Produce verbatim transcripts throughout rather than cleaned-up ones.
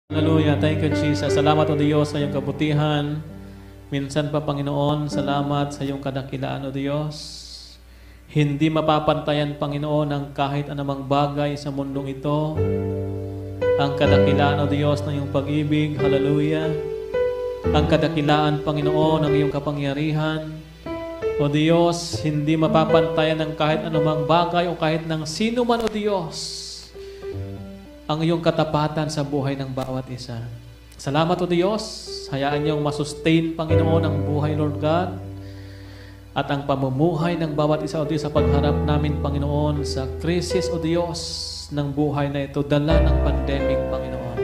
Hallelujah. Thank you, Jesus. Salamat, O Diyos, sa iyong kabutihan. Minsan pa, Panginoon, salamat sa iyong kadakilaan, O Diyos. Hindi mapapantayan, Panginoon, ang kahit anumang bagay sa mundong ito. Ang kadakilaan, O Diyos, ng iyong pag-ibig. Hallelujah. Ang kadakilaan, Panginoon, ng iyong kapangyarihan. O Diyos, hindi mapapantayan ng kahit anumang bagay o kahit ng sino man, O Diyos, ang iyong katapatan sa buhay ng bawat isa. Salamat, O Diyos. Hayaan niyong masustain, Panginoon, ang buhay, Lord God, at ang pamumuhay ng bawat isa, O Diyos, sa pagharap namin, Panginoon, sa krisis, O Diyos, ng buhay na ito, dala ng pandemic, Panginoon.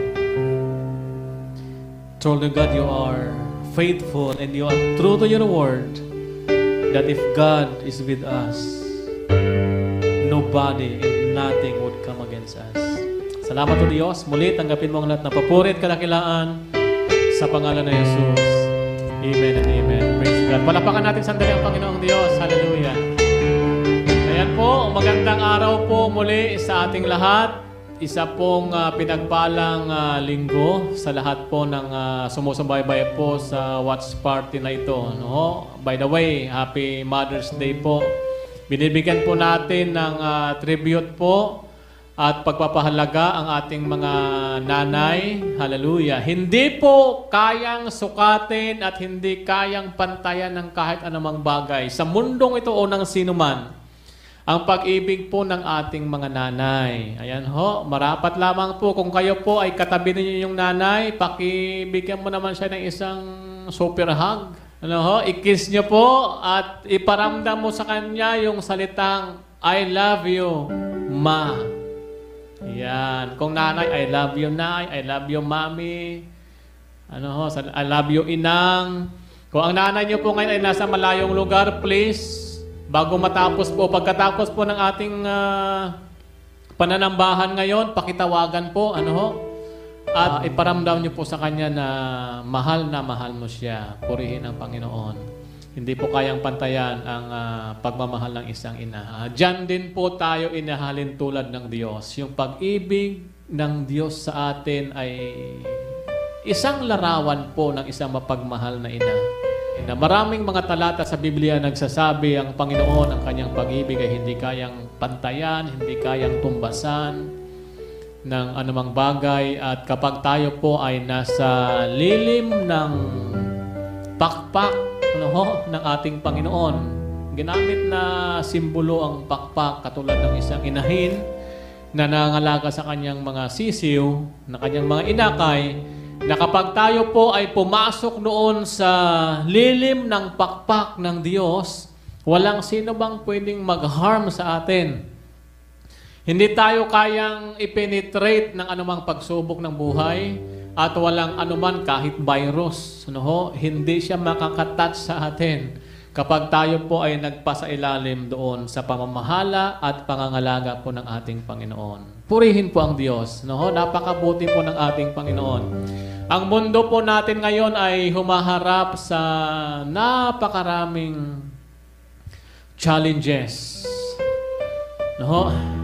Truly, God, you are faithful and you are true to your word that if God is with us, nobody and nothing would come against us. Salamat, O Diyos. Muli, tanggapin mo ang lahat na papurit, kadakilaan sa pangalan ng Jesus. Amen and amen. Praise God. Palapakan natin sandali ang Panginoong Diyos. Hallelujah. Ayan po, magandang araw po muli sa ating lahat. Isa pong uh, pinagpalang uh, linggo sa lahat po ng uh, sumusubaybay po sa watch party na ito. No? By the way, Happy Mother's Day po. Binibigyan po natin ng uh, tribute po at pagpapahalaga ang ating mga nanay. Hallelujah. Hindi po kayang sukatin at hindi kayang pantayan ng kahit anumang bagay sa mundong ito o ng sinuman ang pag-ibig po ng ating mga nanay. Ayan ho, marapat lamang po kung kayo po ay katabi ninyo yung nanay, pakibigyan mo naman siya ng isang super hug. Ano ho, i-kiss nyo po at iparamdam mo sa kanya yung salitang, I love you, Ma. Yan. Kung nanay, I love you, Nay. I love you, Mami. Ano ho, I love you, Inang. Kung ang nanay niyo po ngayon ay nasa malayong lugar, please, bago matapos po, pagkatapos po ng ating uh, pananambahan ngayon, pakitawagan po, ano ho, at uh, iparamdam niyo po sa kanya na mahal na mahal mo siya. Purihin ang Panginoon. Hindi po kayang pantayan ang uh, pagmamahal ng isang ina. Uh, Diyan din po tayo inahalin tulad ng Diyos. Yung pag-ibig ng Diyos sa atin ay isang larawan po ng isang mapagmahal na ina. Na maraming mga talata sa Biblia nagsasabi ang Panginoon, ang kanyang pag-ibig ay hindi kayang pantayan, hindi kayang tumbasan ng anumang bagay. At kapag tayo po ay nasa lilim ng pakpak ano ho, ng ating Panginoon. Ginamit na simbolo ang pakpak katulad ng isang inahin na nangangalaga sa kanyang mga sisiw, na kanyang mga inakay, na kapag tayo po ay pumasok noon sa lilim ng pakpak ng Diyos, walang sino bang pwedeng mag-harm sa atin. Hindi tayo kayang ipenetrate ng anumang pagsubok ng buhay, at walang anuman kahit virus, no ho, hindi siya makakatouch sa atin kapag tayo po ay nagpasailalim doon sa pamamahala at pangangalaga po ng ating Panginoon. Purihin po ang Diyos. No ho, napakabuti po ng ating Panginoon. Ang mundo po natin ngayon ay humaharap sa napakaraming challenges. No ho,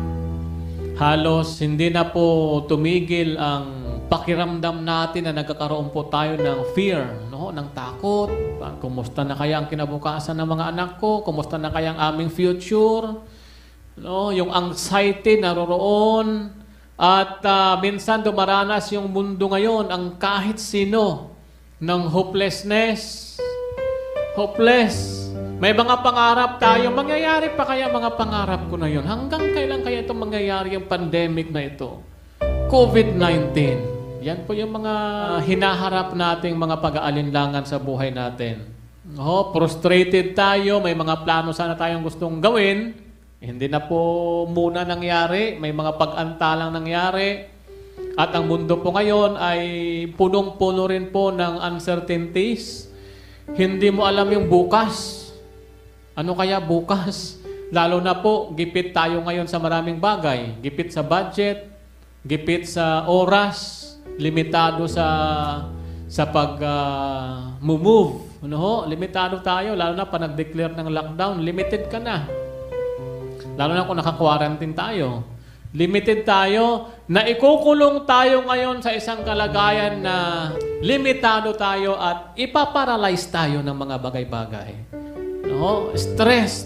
halos hindi na po tumigil ang pakiramdam natin na nagkakaroon po tayo ng fear, no? Ng takot. Kumusta na kaya ang kinabukasan ng mga anak ko? Kumusta na kaya ang aming future? No? Yung anxiety naroroon. At uh, minsan dumaranas yung mundo ngayon, ang kahit sino, ng hopelessness. Hopeless. May mga pangarap tayo. Mangyayari pa kaya mga pangarap ko na yun? Hanggang kailan kaya itong mangyayari yung pandemic na ito? COVID nineteen. Yan po yung mga hinaharap nating mga pag-aalinlangan sa buhay natin. Oh, frustrated tayo, may mga plano sana tayong gustong gawin, hindi na po muna nangyari, may mga pag-antalang nangyari. At ang mundo po ngayon ay punong-puno rin po ng uncertainties. Hindi mo alam yung bukas. Ano kaya bukas? Lalo na po, gipit tayo ngayon sa maraming bagay. Gipit sa budget, gipit sa oras, limitado sa sa pag uh, move, ano ho? Limitado tayo, lalo na pa nag-declare ng lockdown, limited ka na. Lalo na kung naka-quarantine tayo. Limited tayo, na ikukulong tayo ngayon sa isang kalagayan na limitado tayo at ipaparalyze tayo ng mga bagay-bagay. No? Stress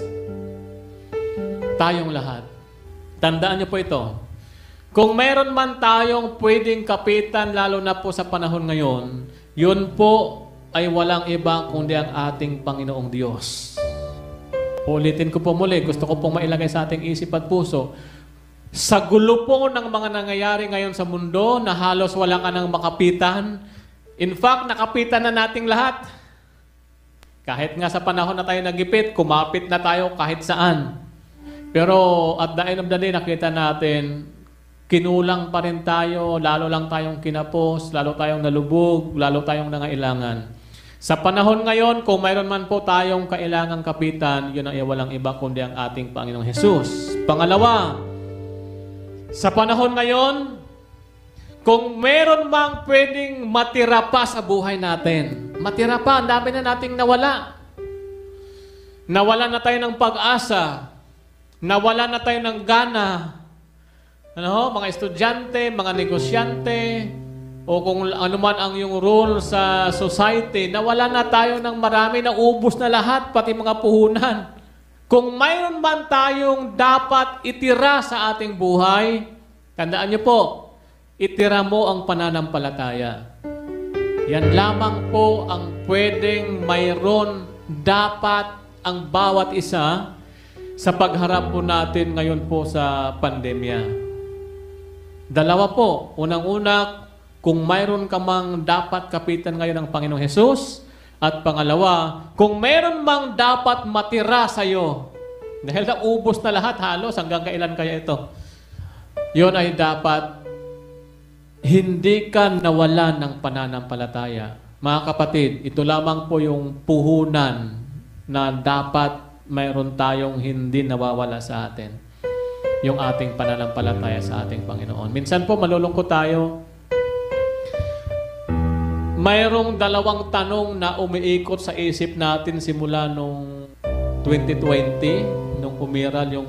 tayong lahat. Tandaan niyo po ito. Kung meron man tayong pwedeng kapitan, lalo na po sa panahon ngayon, yun po ay walang iba kundi ang ating Panginoong Diyos. Ulitin ko po muli, gusto ko pong mailagay sa ating isip at puso. Sa gulo po ng mga nangyayari ngayon sa mundo na halos wala ka nang makapitan, in fact, nakapitan na nating lahat. Kahit nga sa panahon na tayo nagipit, kumapit na tayo kahit saan. Pero at the end of the day, nakita natin, kinulang pa rin tayo, lalo lang tayong kinapos, lalo tayong nalubog, lalo tayong nangailangan. Sa panahon ngayon, kung mayroon man po tayong kailangang kapitan, yun ay walang iba kundi ang ating Panginoong Hesus. Pangalawa, sa panahon ngayon, kung meron mang pwedeng matira pa sa buhay natin, matira pa, ang dami na nating nawala. Nawala na tayo ng pag-asa, nawala na tayo ng gana, ano, mga estudyante, mga negosyante, o kung ano man ang yung role sa society, nawala na tayo ng marami, naubos na lahat, pati mga puhunan. Kung mayroon man tayong dapat itira sa ating buhay, tandaan niyo po, itira mo ang pananampalataya. Yan lamang po ang pwedeng mayroon dapat ang bawat isa sa pagharap po natin ngayon po sa pandemya. Dalawa po. Unang-una, kung mayroon ka mang dapat kapitan ngayon ng Panginoong Hesus. At pangalawa, kung mayroon mang dapat matira sa iyo, dahil naubos na lahat halos, hanggang kailan kaya ito? Yun ay dapat hindi ka nawalan ng pananampalataya. Mga kapatid, ito lamang po yung puhunan na dapat mayroon tayong hindi nawawala sa atin. Yung ating pananampalataya sa ating Panginoon. Minsan po malulungkot tayo. Mayroong dalawang tanong na umiikot sa isip natin simula nung twenty twenty, nung umiral yung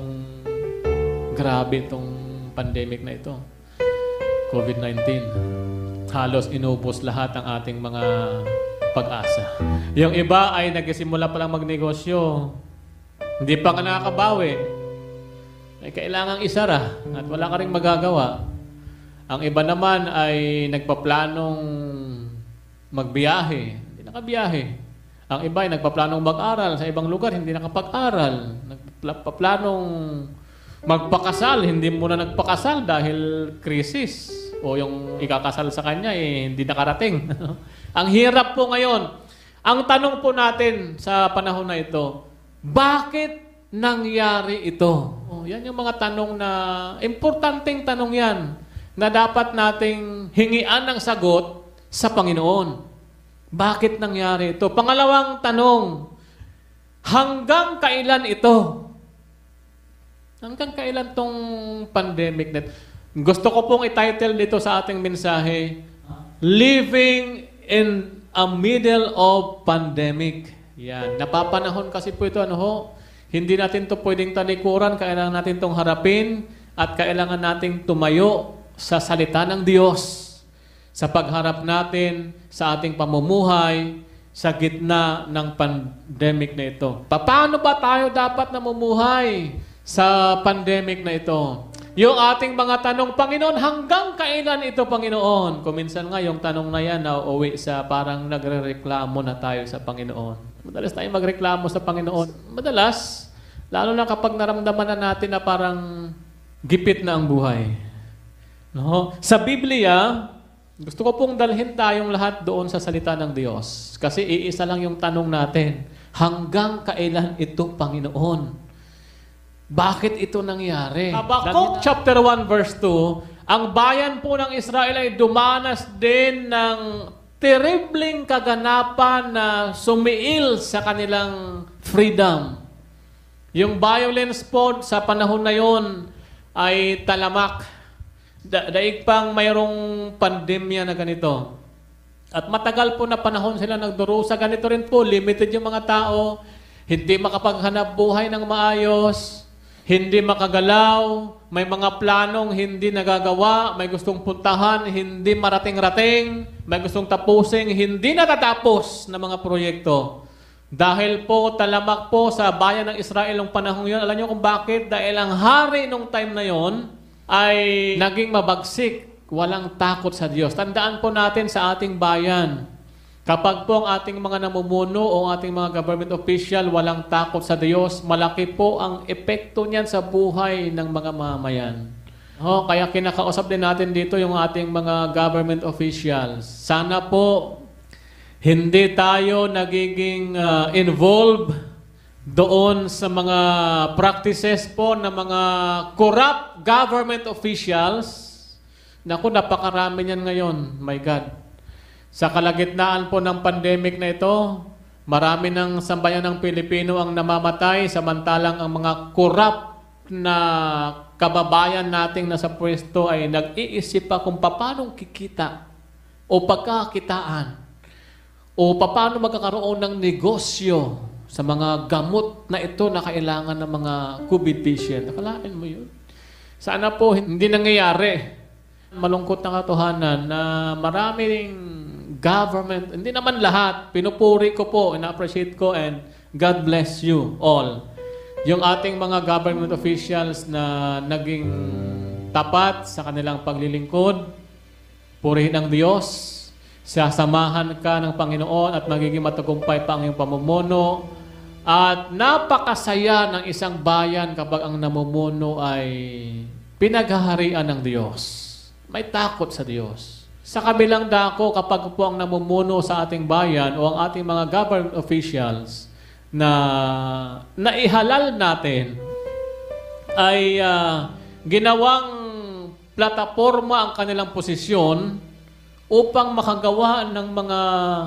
grabe itong pandemic na ito. COVID nineteen. Halos inubos lahat ang ating mga pag-asa. Yung iba ay nagsimula pa lang magnegosyo. Hindi pa nga nakakabawi. Ay kailangang isara at wala ka ring magagawa. Ang iba naman ay nagpaplanong magbiyahe. Hindi nakabiyahe. Ang iba ay nagpaplanong mag-aral sa ibang lugar, hindi nakapag-aral. Nagpaplanong magpakasal, hindi muna nagpakasal dahil krisis. O yung ikakasal sa kanya, eh, hindi nakarating. Ang hirap po ngayon. Ang tanong po natin sa panahon na ito, bakit nangyari ito? Oh, yan yung mga tanong na, importanteng tanong yan, na dapat nating hingian ng sagot sa Panginoon. Bakit nangyari ito? Pangalawang tanong, hanggang kailan ito? Hanggang kailan tong pandemic na ito? Gusto ko pong i-title dito sa ating mensahe, Living in a Middle of Pandemic. Yan. Napapanahon kasi po ito, ano ho? Hindi natin to pwedeng talikuran, kailangan natin tong harapin at kailangan nating tumayo sa salita ng Diyos sa pagharap natin sa ating pamumuhay sa gitna ng pandemic na ito. Paano ba tayo dapat namumuhay sa pandemic na ito? Yung ating mga tanong, Panginoon, hanggang kailan ito, Panginoon? Kuminsan nga yung tanong na yan na uwi sa parang nagre-reklamo na tayo sa Panginoon. Madalas tayo magreklamo sa Panginoon. Madalas, lalo na kapag naramdaman na natin na parang gipit na ang buhay. No? Sa Biblia, gusto ko pong dalhin tayong lahat doon sa salita ng Diyos. Kasi iisa lang yung tanong natin, hanggang kailan ito, Panginoon? Bakit ito nangyari? Habakkuk chapter one verse two, ang bayan po ng Israel ay dumanas din ng terribling kaganapan na sumiil sa kanilang freedom. Yung violence po sa panahon na yon ay talamak. Da daig pang mayroong pandemya na ganito. At matagal po na panahon sila nagdurusa. Ganito rin po, limited yung mga tao, hindi makapaghanap buhay ng maayos. hindi makagalaw, may mga planong hindi nagagawa, may gustong puntahan, hindi marating-rating, may gustong tapusin, hindi natatapos na mga proyekto. Dahil po, talamak po sa bayan ng Israel ng panahon yun. Alam niyo kung bakit? Dahil ang hari nung time na yon ay naging mabagsik, walang takot sa Diyos. Tandaan po natin sa ating bayan, kapag po ang ating mga namumuno o ating mga government official walang takot sa Diyos, malaki po ang epekto niyan sa buhay ng mga mamayan. Oh, kaya kinakausap din natin dito yung ating mga government officials. Sana po hindi tayo nagiging uh, involved doon sa mga practices po ng mga corrupt government officials. Naku, napakarami niyan ngayon. My God. Sa kalagitnaan po ng pandemic na ito, marami ng sambayan ng Pilipino ang namamatay, samantalang ang mga corrupt na kababayan nating nasa pwesto ay nag-iisip pa kung paano kikita o pagkakitaan o paano magkakaroon ng negosyo sa mga gamot na ito na kailangan ng mga COVID patient. Nakalain mo yun? Sana po hindi nangyayari. Malungkot na katotohanan na maraming government, hindi naman lahat, pinupuri ko po, ina-appreciate ko, and God bless you all. Yung ating mga government officials na naging tapat sa kanilang paglilingkod, purihin ang Diyos, sasamahan ka ng Panginoon at magiging matagumpay pa ang iyong pamumuno. At napakasaya ng isang bayan kapag ang namumuno ay pinaghaharian ng Diyos. May takot sa Diyos. Sa kabilang dako, kapag po ang namumuno sa ating bayan o ang ating mga government officials na naihalal natin ay uh, ginawang plataforma ang kanilang posisyon upang makagawa ng mga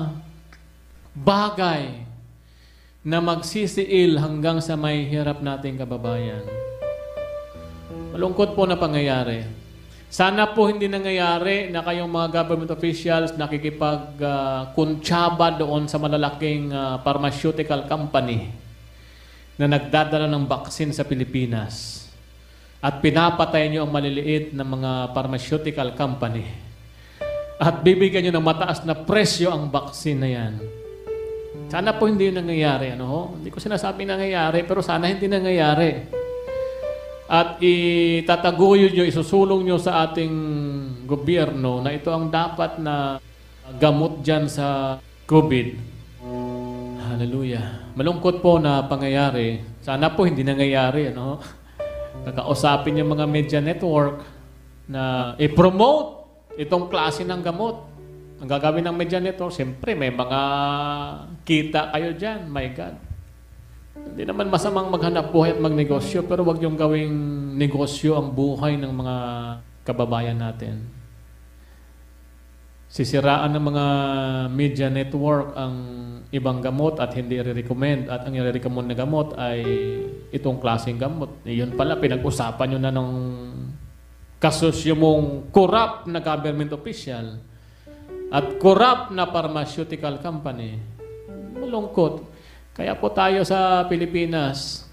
bagay na magsisiil hanggang sa may hirap nating kababayan. Malungkot po na pangyayari. Sana po hindi nangyayari na kayong mga government officials nakikipag-kuntsaba uh, doon sa malalaking uh, pharmaceutical company na nagdadala ng baksin sa Pilipinas at pinapatay nyo ang maliliit na mga pharmaceutical company at bibigyan nyo ng mataas na presyo ang baksin na yan. Sana po hindi nangyayari. Ano? Hindi ko sinasabi nangyayari, pero sana hindi nangyayari. At itataguyod nyo, isusulong nyo sa ating gobyerno na ito ang dapat na gamot dyan sa COVID. Hallelujah. Malungkot po na pangyayari. Sana po hindi nangyayari. Ano? Nakausapin yung mga media network na i-promote itong klase ng gamot. Ang gagawin ng media network, siyempre may mga kita kayo dyan. My God. Hindi naman masamang maghanap buhay at magnegosyo, pero wag yung gawing negosyo ang buhay ng mga kababayan natin. Sisiraan ng mga media network ang ibang gamot at hindi i-recommend, at ang i-recommend na gamot ay itong klaseng gamot. Iyon pala, pinag-usapan nyo na ng kasosyo mong corrupt na government official at corrupt na pharmaceutical company. Malungkot. Kaya po tayo sa Pilipinas,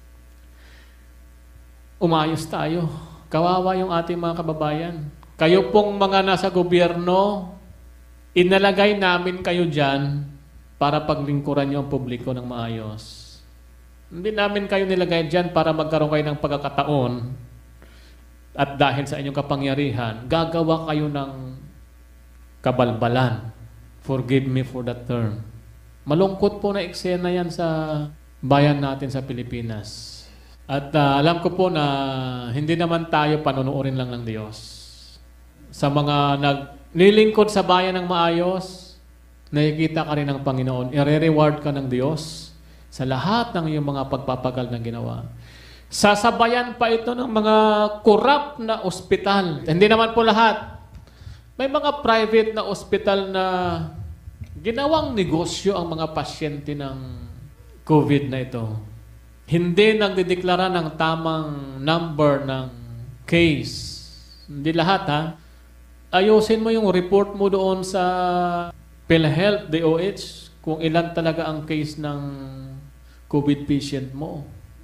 umayos tayo. Kawawa yung ating mga kababayan. Kayo pong mga nasa gobyerno, inalagay namin kayo dyan para paglingkuran nyo ang publiko ng maayos. Hindi namin kayo nilagay dyan para magkaroon kayo ng pagkakataon at dahil sa inyong kapangyarihan, gagawa kayo ng kabalbalan. Forgive me for that term. Malungkot po na eksena yan sa bayan natin sa Pilipinas. At uh, alam ko po na hindi naman tayo panunuorin lang ng Diyos. Sa mga naglilingkod sa bayan ng maayos, nakikita ka rin ng Panginoon. I-reward ka ng Diyos sa lahat ng iyong mga pagpapagal na ginawa. Sasabayan pa ito ng mga corrupt na ospital. Hindi naman po lahat. May mga private na ospital na ginawang negosyo ang mga pasyente ng COVID na ito. Hindi nagdedeklara ng tamang number ng case. Hindi lahat, ha? Ayusin mo yung report mo doon sa PhilHealth, D O H, kung ilan talaga ang case ng COVID patient mo.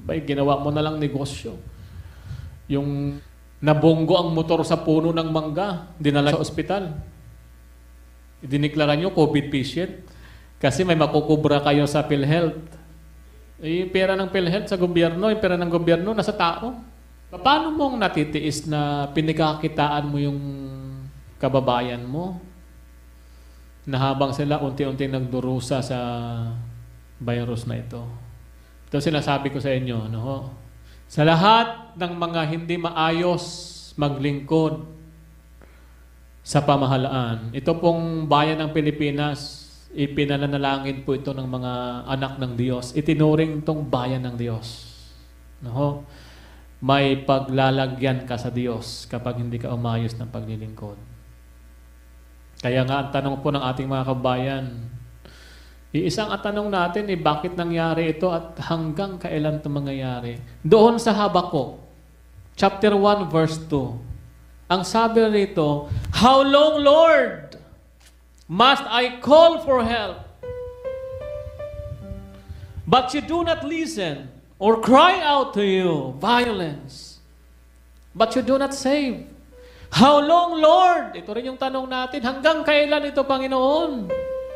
Bay, ginawa mo na lang negosyo. Yung nabunggo ang motor sa puno ng mangga, dinala sa ospital. Diniklara nyo COVID patient kasi may makukubra kayo sa PhilHealth. Eh, pera ng PhilHealth sa gobyerno, yung pera ng gobyerno nasa tao. Paano mong natitiis na pinagkakitaan mo yung kababayan mo na habang sila unti-unti nagdurusa sa virus na ito? Ito sinasabi ko sa inyo, no? Sa lahat ng mga hindi maayos maglingkod sa pamahalaan, ito pong bayan ng Pilipinas, ipinananalangin po ito ng mga anak ng Diyos. Itinuring itong bayan ng Diyos. No? May paglalagyan ka sa Diyos kapag hindi ka umayos ng paglilingkod. Kaya nga ang tanong po ng ating mga kabayan, iisang ang tanong natin, eh, bakit nangyari ito at hanggang kailan ito mangyayari? Doon sa Habakuk, chapter one, verse two, ang sabi rito, "How long, Lord, must I call for help? But you do not listen, or cry out to you, violence, but you do not save. How long, Lord?" Ito rin yung tanong natin. Hanggang kailan ito, Panginoon?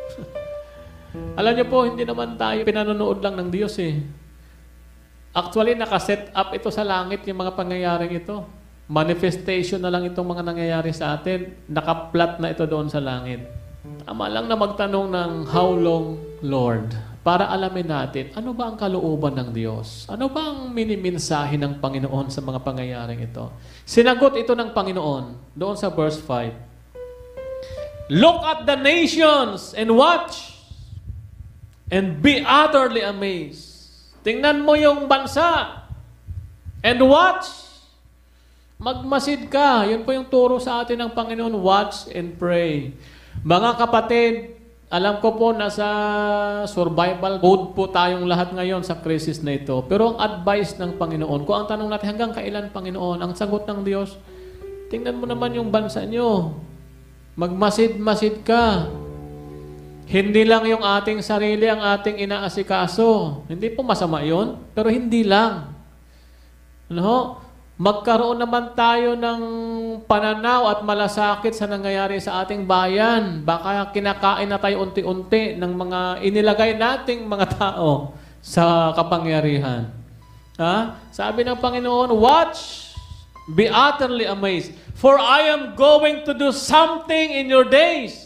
Alam niyo po, hindi naman tayo pinanonood lang ng Diyos eh. Actually, nakaset up ito sa langit yung mga pangyayaring ito. Manifestation na lang itong mga nangyayari sa atin. Nakaplat na ito doon sa langit. Tama lang na magtanong ng how long, Lord? Para alamin natin, ano ba ang kalooban ng Diyos? Ano ba ang minimensahe ng Panginoon sa mga pangyayaring ito? Sinagot ito ng Panginoon doon sa verse five. "Look at the nations and watch and be utterly amazed." Tingnan mo yung bansa and watch. Magmasid ka. Yun po yung turo sa atin ng Panginoon. Watch and pray. Mga kapatid, alam ko po nasa survival mode po tayong lahat ngayon sa crisis na ito. Pero ang advice ng Panginoon, kung ang tanong natin hanggang kailan, Panginoon, ang sagot ng Diyos, tingnan mo naman yung bansa nyo. Magmasid-masid ka. Hindi lang yung ating sarili ang ating inaasikaso. Hindi po masama yun, pero hindi lang. No? Magkaroon naman tayo ng pananaw at malasakit sa nangyayari sa ating bayan. Baka kinakain na tayo unti-unti ng mga inilagay nating mga tao sa kapangyarihan. Ha? Sabi ng Panginoon, watch, be utterly amazed, for I am going to do something in your days.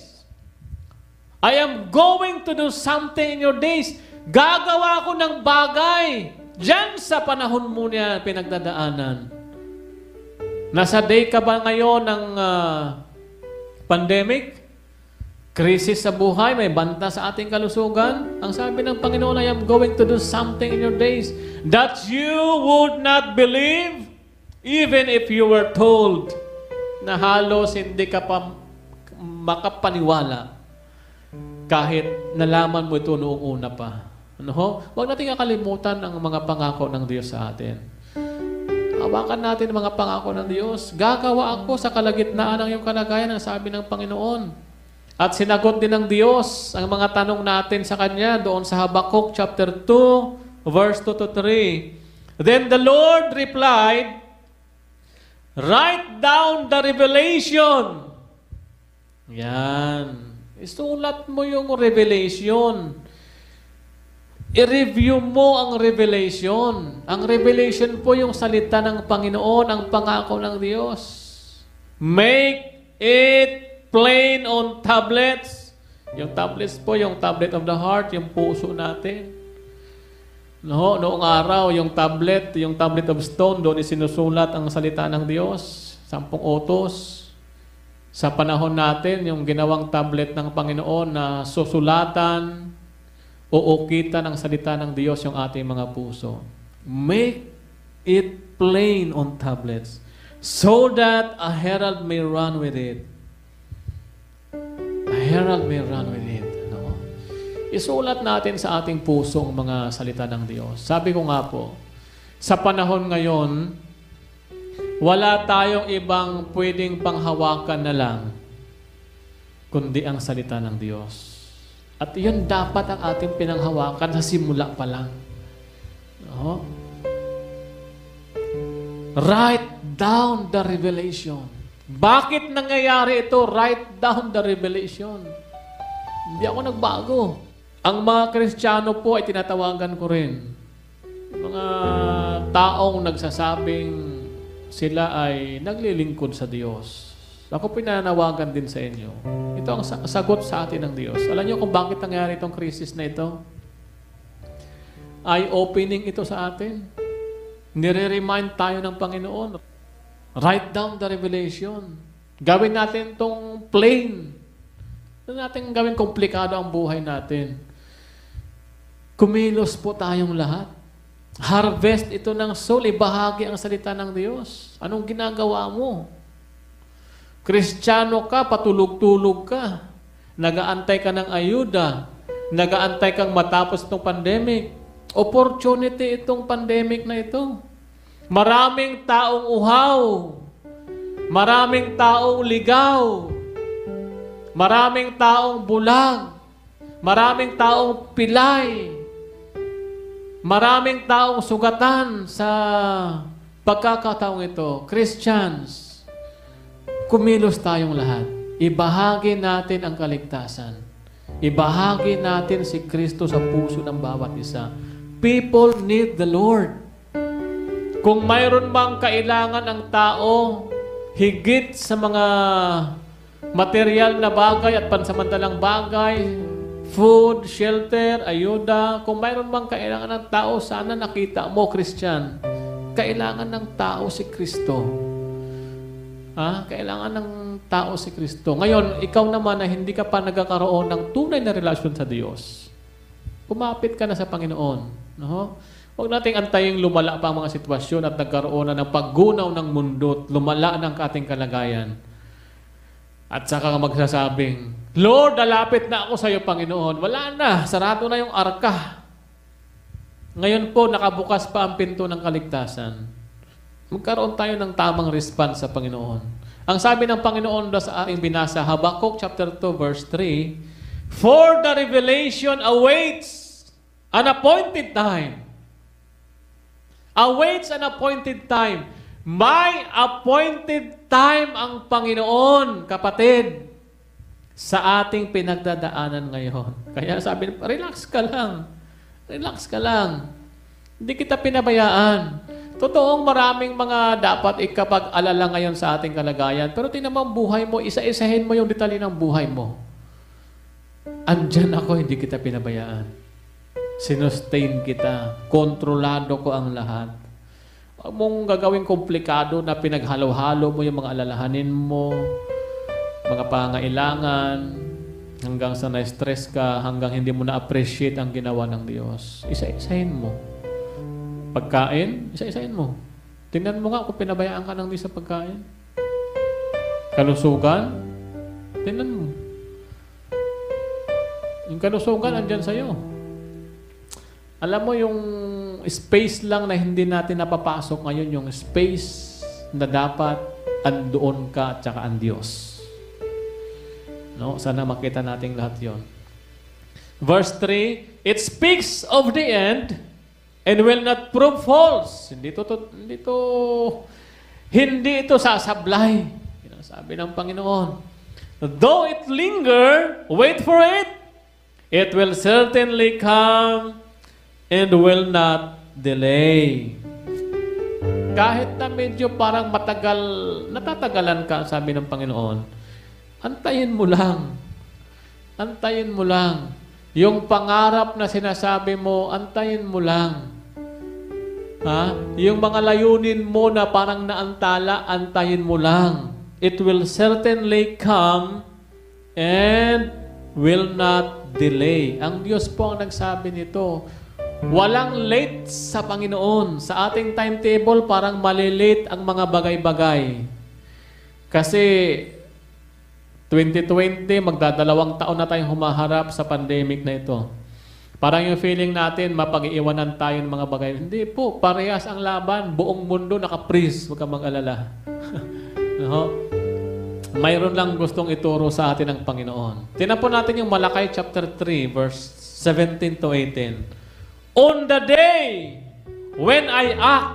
I am going to do something in your days. Gagawa ko ng bagay diyan sa panahon mo niya pinagdadaanan. Nasa day ka ba ngayon ng uh, pandemic? Krisis sa buhay, may banta sa ating kalusugan? Ang sabi ng Panginoon, I am going to do something in your days that you would not believe even if you were told, na halos hindi ka pa makapaniwala kahit nalaman mo ito noong una pa. Ano ho? Huwag natin kakalimutan ang mga pangako ng Diyos sa atin. Hawakan natin ang mga pangako ng Diyos. Gagawa ako sa kalagitnaan ng iyong kalagayan, ang sabi ng Panginoon. At sinagot din ng Diyos ang mga tanong natin sa Kanya doon sa Habakuk chapter two, verse two to three. Then the Lord replied, "Write down the revelation." Yan. Isulat mo yung revelation. I-review mo ang revelation. Ang revelation po yung salita ng Panginoon, ang pangako ng Diyos. Make it plain on tablets. Yung tablets po, yung tablet of the heart, yung puso natin. No, noong araw, yung tablet, yung tablet of stone, doon isinusulat ang salita ng Diyos. Sampung utos. Sa panahon natin, yung ginawang tablet ng Panginoon na susulatan, uukitan ang salita ng Diyos yung ating mga puso. Make it plain on tablets so that a herald may run with it. A herald may run with it. No? Isulat natin sa ating puso ang mga salita ng Diyos. Sabi ko nga po, sa panahon ngayon, wala tayong ibang pwedeng panghawakan na lang kundi ang salita ng Diyos. At yun dapat ang ating pinanghawakan sa simula pa lang. No? Write down the revelation. Bakit nangyayari ito? Write down the revelation. Hindi ako nagbago. Ang mga Kristiyano po ay tinatawagan ko rin. Mga taong nagsasabing sila ay naglilingkod sa Diyos. Ako pinanawagan din sa inyo. Ito ang sagot sa atin ng Diyos. Alam niyo kung bakit nangyari itong crisis na ito? Eye-opening ito sa atin. Nire-remind tayo ng Panginoon. Write down the revelation. Gawin natin itong plain. Hindi natin gawin komplikado ang buhay natin. Kumilos po tayong lahat. Harvest ito ng soul. Ibahagi ang salita ng Diyos. Anong ginagawa mo? Kristiyano ka, patulog-tulog ka. Nagaantay ka ng ayuda. Nagaantay kang matapos itong pandemic. Opportunity itong pandemic na ito. Maraming taong uhaw. Maraming taong ligaw. Maraming taong bulag. Maraming taong pilay. Maraming taong sugatan sa pagkakataong ito. Christians, kumilos tayong lahat. Ibahagi natin ang kaligtasan. Ibahagi natin si Kristo sa puso ng bawat isa. People need the Lord. Kung mayroon bang kailangan ang tao higit sa mga material na bagay at pansamantalang bagay, food, shelter, ayuda, kung mayroon bang kailangan ng tao, sana nakita mo, Christian, kailangan ng tao si Kristo. Ha? Kailangan ng tao si Kristo. Ngayon, ikaw naman na hindi ka pa nagkakaroon ng tunay na relasyon sa Diyos, kumapit ka na sa Panginoon. No? Huwag nating antayin lumala pa ang mga sitwasyon at nagkaroon na ng paggunaw ng mundo at lumala ng ating kalagayan. At saka magsasabing, Lord, nalapit na ako sa iyo, Panginoon. Wala na, sarado na yung arka. Ngayon po, nakabukas pa ang pinto ng kaligtasan. Magkaroon tayo ng tamang response sa Panginoon. Ang sabi ng Panginoon doon sa aking binasa, Habakkuk chapter two, verse three, For the revelation awaits an appointed time. Awaits an appointed time. May appointed time ang Panginoon, kapatid, sa ating pinagdadaanan ngayon. Kaya sabi, relax ka lang. Relax ka lang. Hindi kita pinabayaan. Totoong maraming mga dapat ikapag-alala ngayon sa ating kalagayan. Pero tingnan mo ang buhay mo, isa-isahin mo yung detalye ng buhay mo. Andyan ako, hindi kita pinabayaan. Sinustain kita. Kontrolado ko ang lahat. Huwag mong gagawing komplikado na pinaghalo-halo mo yung mga alalahanin mo, mga pangailangan, hanggang sa na-stress ka, hanggang hindi mo na-appreciate ang ginawa ng Diyos. Isa-isahin mo. Pagkain, isa-isahin mo. Tingnan mo nga kung pinabayaan ka ng Diyos sa pagkain. Kalusugan, tingnan mo. Yung kalusugan, andyan sa'yo. Alam mo yung space lang na hindi natin napapasok ngayon, yung space na dapat andoon ka at saka ang Diyos. No? Sana makita natin lahat yon. Verse three, It speaks of the end and will not prove false. Hindi to, to, hindi to, hindi ito sasablay. Sabi ng Panginoon, Though it linger, wait for it. It will certainly come and will not delay. Kahit na medyo parang matagal, natatagalan ka, sabi ng Panginoon, antayin mo lang. Antayin mo lang. Yung pangarap na sinasabi mo, antayin mo lang. Ha? Yung mga layunin mo na parang naantala, antayin mo lang. It will certainly come and will not delay. Ang Diyos po ang nagsabi nito. Walang late sa Panginoon. Sa ating timetable, parang malilate ang mga bagay-bagay. Kasi twenty twenty, magdadalawang taon na tayong humaharap sa pandemic na ito. Parang yung feeling natin, mapag-iiwanan tayo ng mga bagay. Hindi po, parehas ang laban. Buong mundo naka-freeze. Huwag kang mag-alala. No? Mayroon lang gustong ituro sa atin ng Panginoon. Tingnan po natin yung Malakay chapter three, verse seventeen to eighteen. On the day when I act,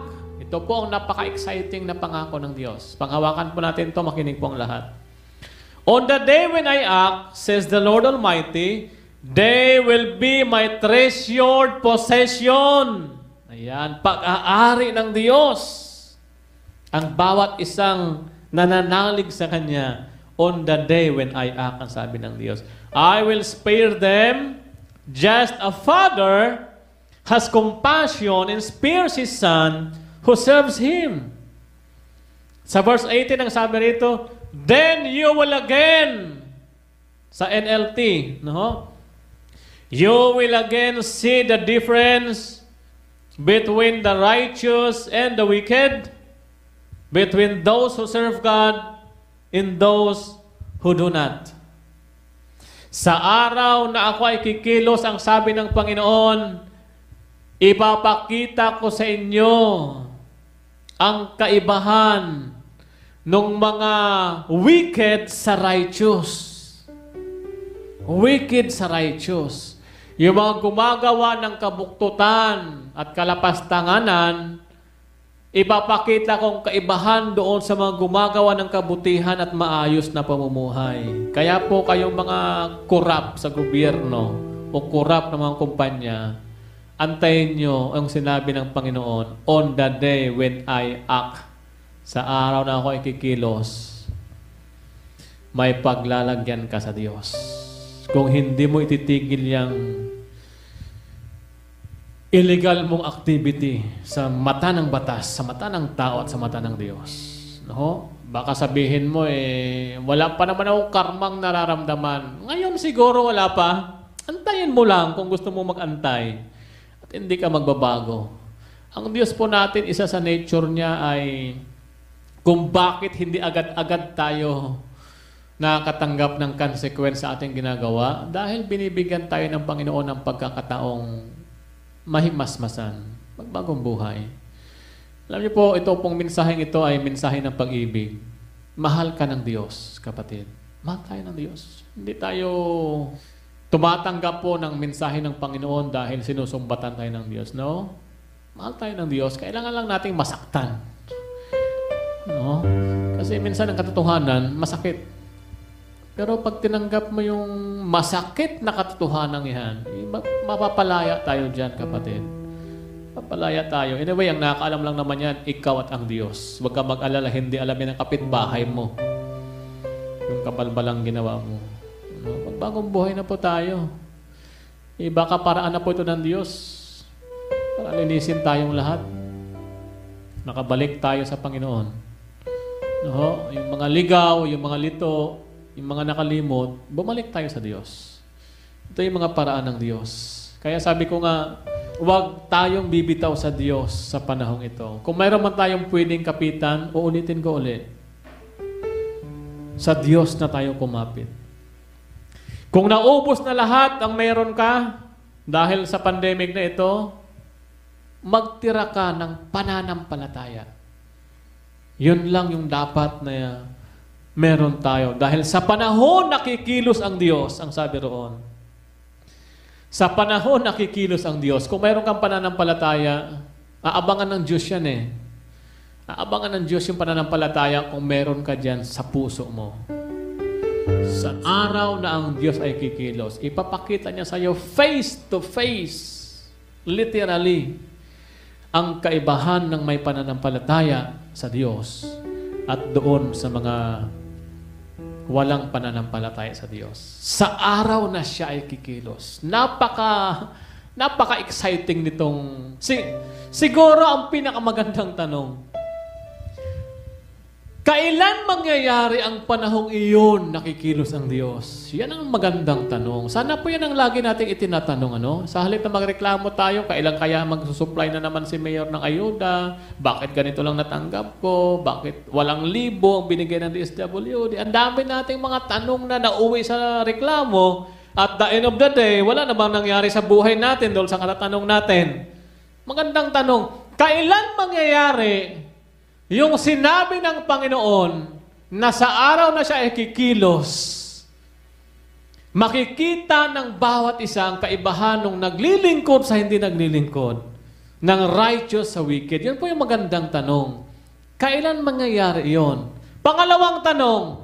Ito po ang napaka-exciting na pangako ng Diyos. Panghawakan po natin ito, makinig po ang lahat. On the day when I act, says the Lord Almighty, they will be my treasured possession. Ayan, pag-aari ng Diyos. Ang bawat isang nananalig sa Kanya on the day when I act, ang sabi ng Diyos. I will spare them just a father has compassion and spares his son who serves him. Sa verse eighteen, ang sabi rito, then you will again, sa N L T, no? You will again see the difference between the righteous and the wicked, between those who serve God and those who do not. Sa araw na ako ay kikilos, ang sabi ng Panginoon, ipapakita ko sa inyo ang kaibahan ng mga wicked sa righteous. Wicked sa righteous. Yung mga gumagawa ng kabuktutan at kalapastanganan, ipapakita kong kaibahan doon sa mga gumagawa ng kabutihan at maayos na pamumuhay. Kaya po kayong mga korap sa gobyerno o korap ng mga kumpanya, antayin nyo ang sinabi ng Panginoon, on the day when I act, sa araw na ako ay kikilos, may paglalagyan ka sa Diyos. Kung hindi mo ititigil yung illegal mong activity sa mata ng batas, sa mata ng tao at sa mata ng Diyos. No? Baka sabihin mo, eh, wala pa naman ako karmang nararamdaman. Ngayon siguro wala pa. Antayin mo lang kung gusto mo mag-antay. At hindi ka magbabago. Ang Diyos po natin, isa sa nature niya ay kung bakit hindi agad-agad tayo nakakatanggap ng consequence sa ating ginagawa, dahil binibigyan tayo ng Panginoon ng pagkakataong mahimasmasan, magbagong buhay. Alam niyo po, ito pong mensaheng ito ay mensahe ng pag-ibig. Mahal ka ng Diyos, kapatid. Mahal tayo ng Diyos. Hindi tayo tumatanggap po ng mensahe ng Panginoon dahil sinusumbatan tayo ng Diyos. No? Mahal tayo ng Diyos. Kailangan lang nating masaktan. No? Kasi minsan ang katotohanan, masakit. Pero pag tinanggap mo yung masakit na katotohanan yan, mapapalaya tayo dyan, kapatid. Mapapalaya tayo. Anyway, ang nakakaalam lang naman yan, ikaw at ang Diyos. Huwag ka mag-alala, hindi alam yan ang kapitbahay mo. Yung kabalbalang ginawa mo. No? Magbagong buhay na po tayo. Eh, baka paraan na po ito ng Diyos. Para linisin tayong lahat. Nakabalik tayo sa Panginoon. No? Yung mga ligaw, yung mga lito, yung mga nakalimot, bumalik tayo sa Diyos. Ito yung mga paraan ng Diyos. Kaya sabi ko nga, huwag tayong bibitaw sa Diyos sa panahong ito. Kung mayroon man tayong pwedeng kapitan, uulitin ko ulit. Sa Diyos na tayo kumapit. Kung naubos na lahat ang mayroon ka, dahil sa pandemic na ito, magtira ka ng pananampalataya. Yun lang yung dapat na meron tayo. Dahil sa panahon nakikilos ang Diyos, ang sabi roon. Sa panahon nakikilos ang Diyos. Kung mayroon kang pananampalataya, aabangan ng Diyos yan eh. Aabangan ng Diyos yung pananampalataya kung meron ka dyan sa puso mo. Sa araw na ang Diyos ay kikilos, ipapakita niya sa iyo face to face, literally, ang kaibahan ng may pananampalataya sa Diyos at doon sa mga walang pananampalataya sa Diyos. Sa araw na siya ay kikilos. Napaka, napaka-exciting nitong, si, siguro ang pinakamagandang tanong, kailan mangyayari ang panahong iyon nakikilos ang Diyos? Yan ang magandang tanong. Sana po yan ang lagi nating itinatanong. Ano? Sa halip na magreklamo tayo, kailan kaya magsusupply na naman si Mayor ng ayuda? Bakit ganito lang natanggap ko? Bakit walang libo ang binigay ng D S W D? Ang dami nating mga tanong na nauwi sa reklamo. At the end of the day, wala namang nangyari sa buhay natin dahil sa katatanong natin. Magandang tanong, kailan mangyayari yung sinabi ng Panginoon na sa araw na siya ay kikilos, makikita ng bawat isa ang kaibahan ng naglilingkod sa hindi naglilingkod. ng righteous sa wicked? Yan po yung magandang tanong. Kailan mangyayari yon? Pangalawang tanong,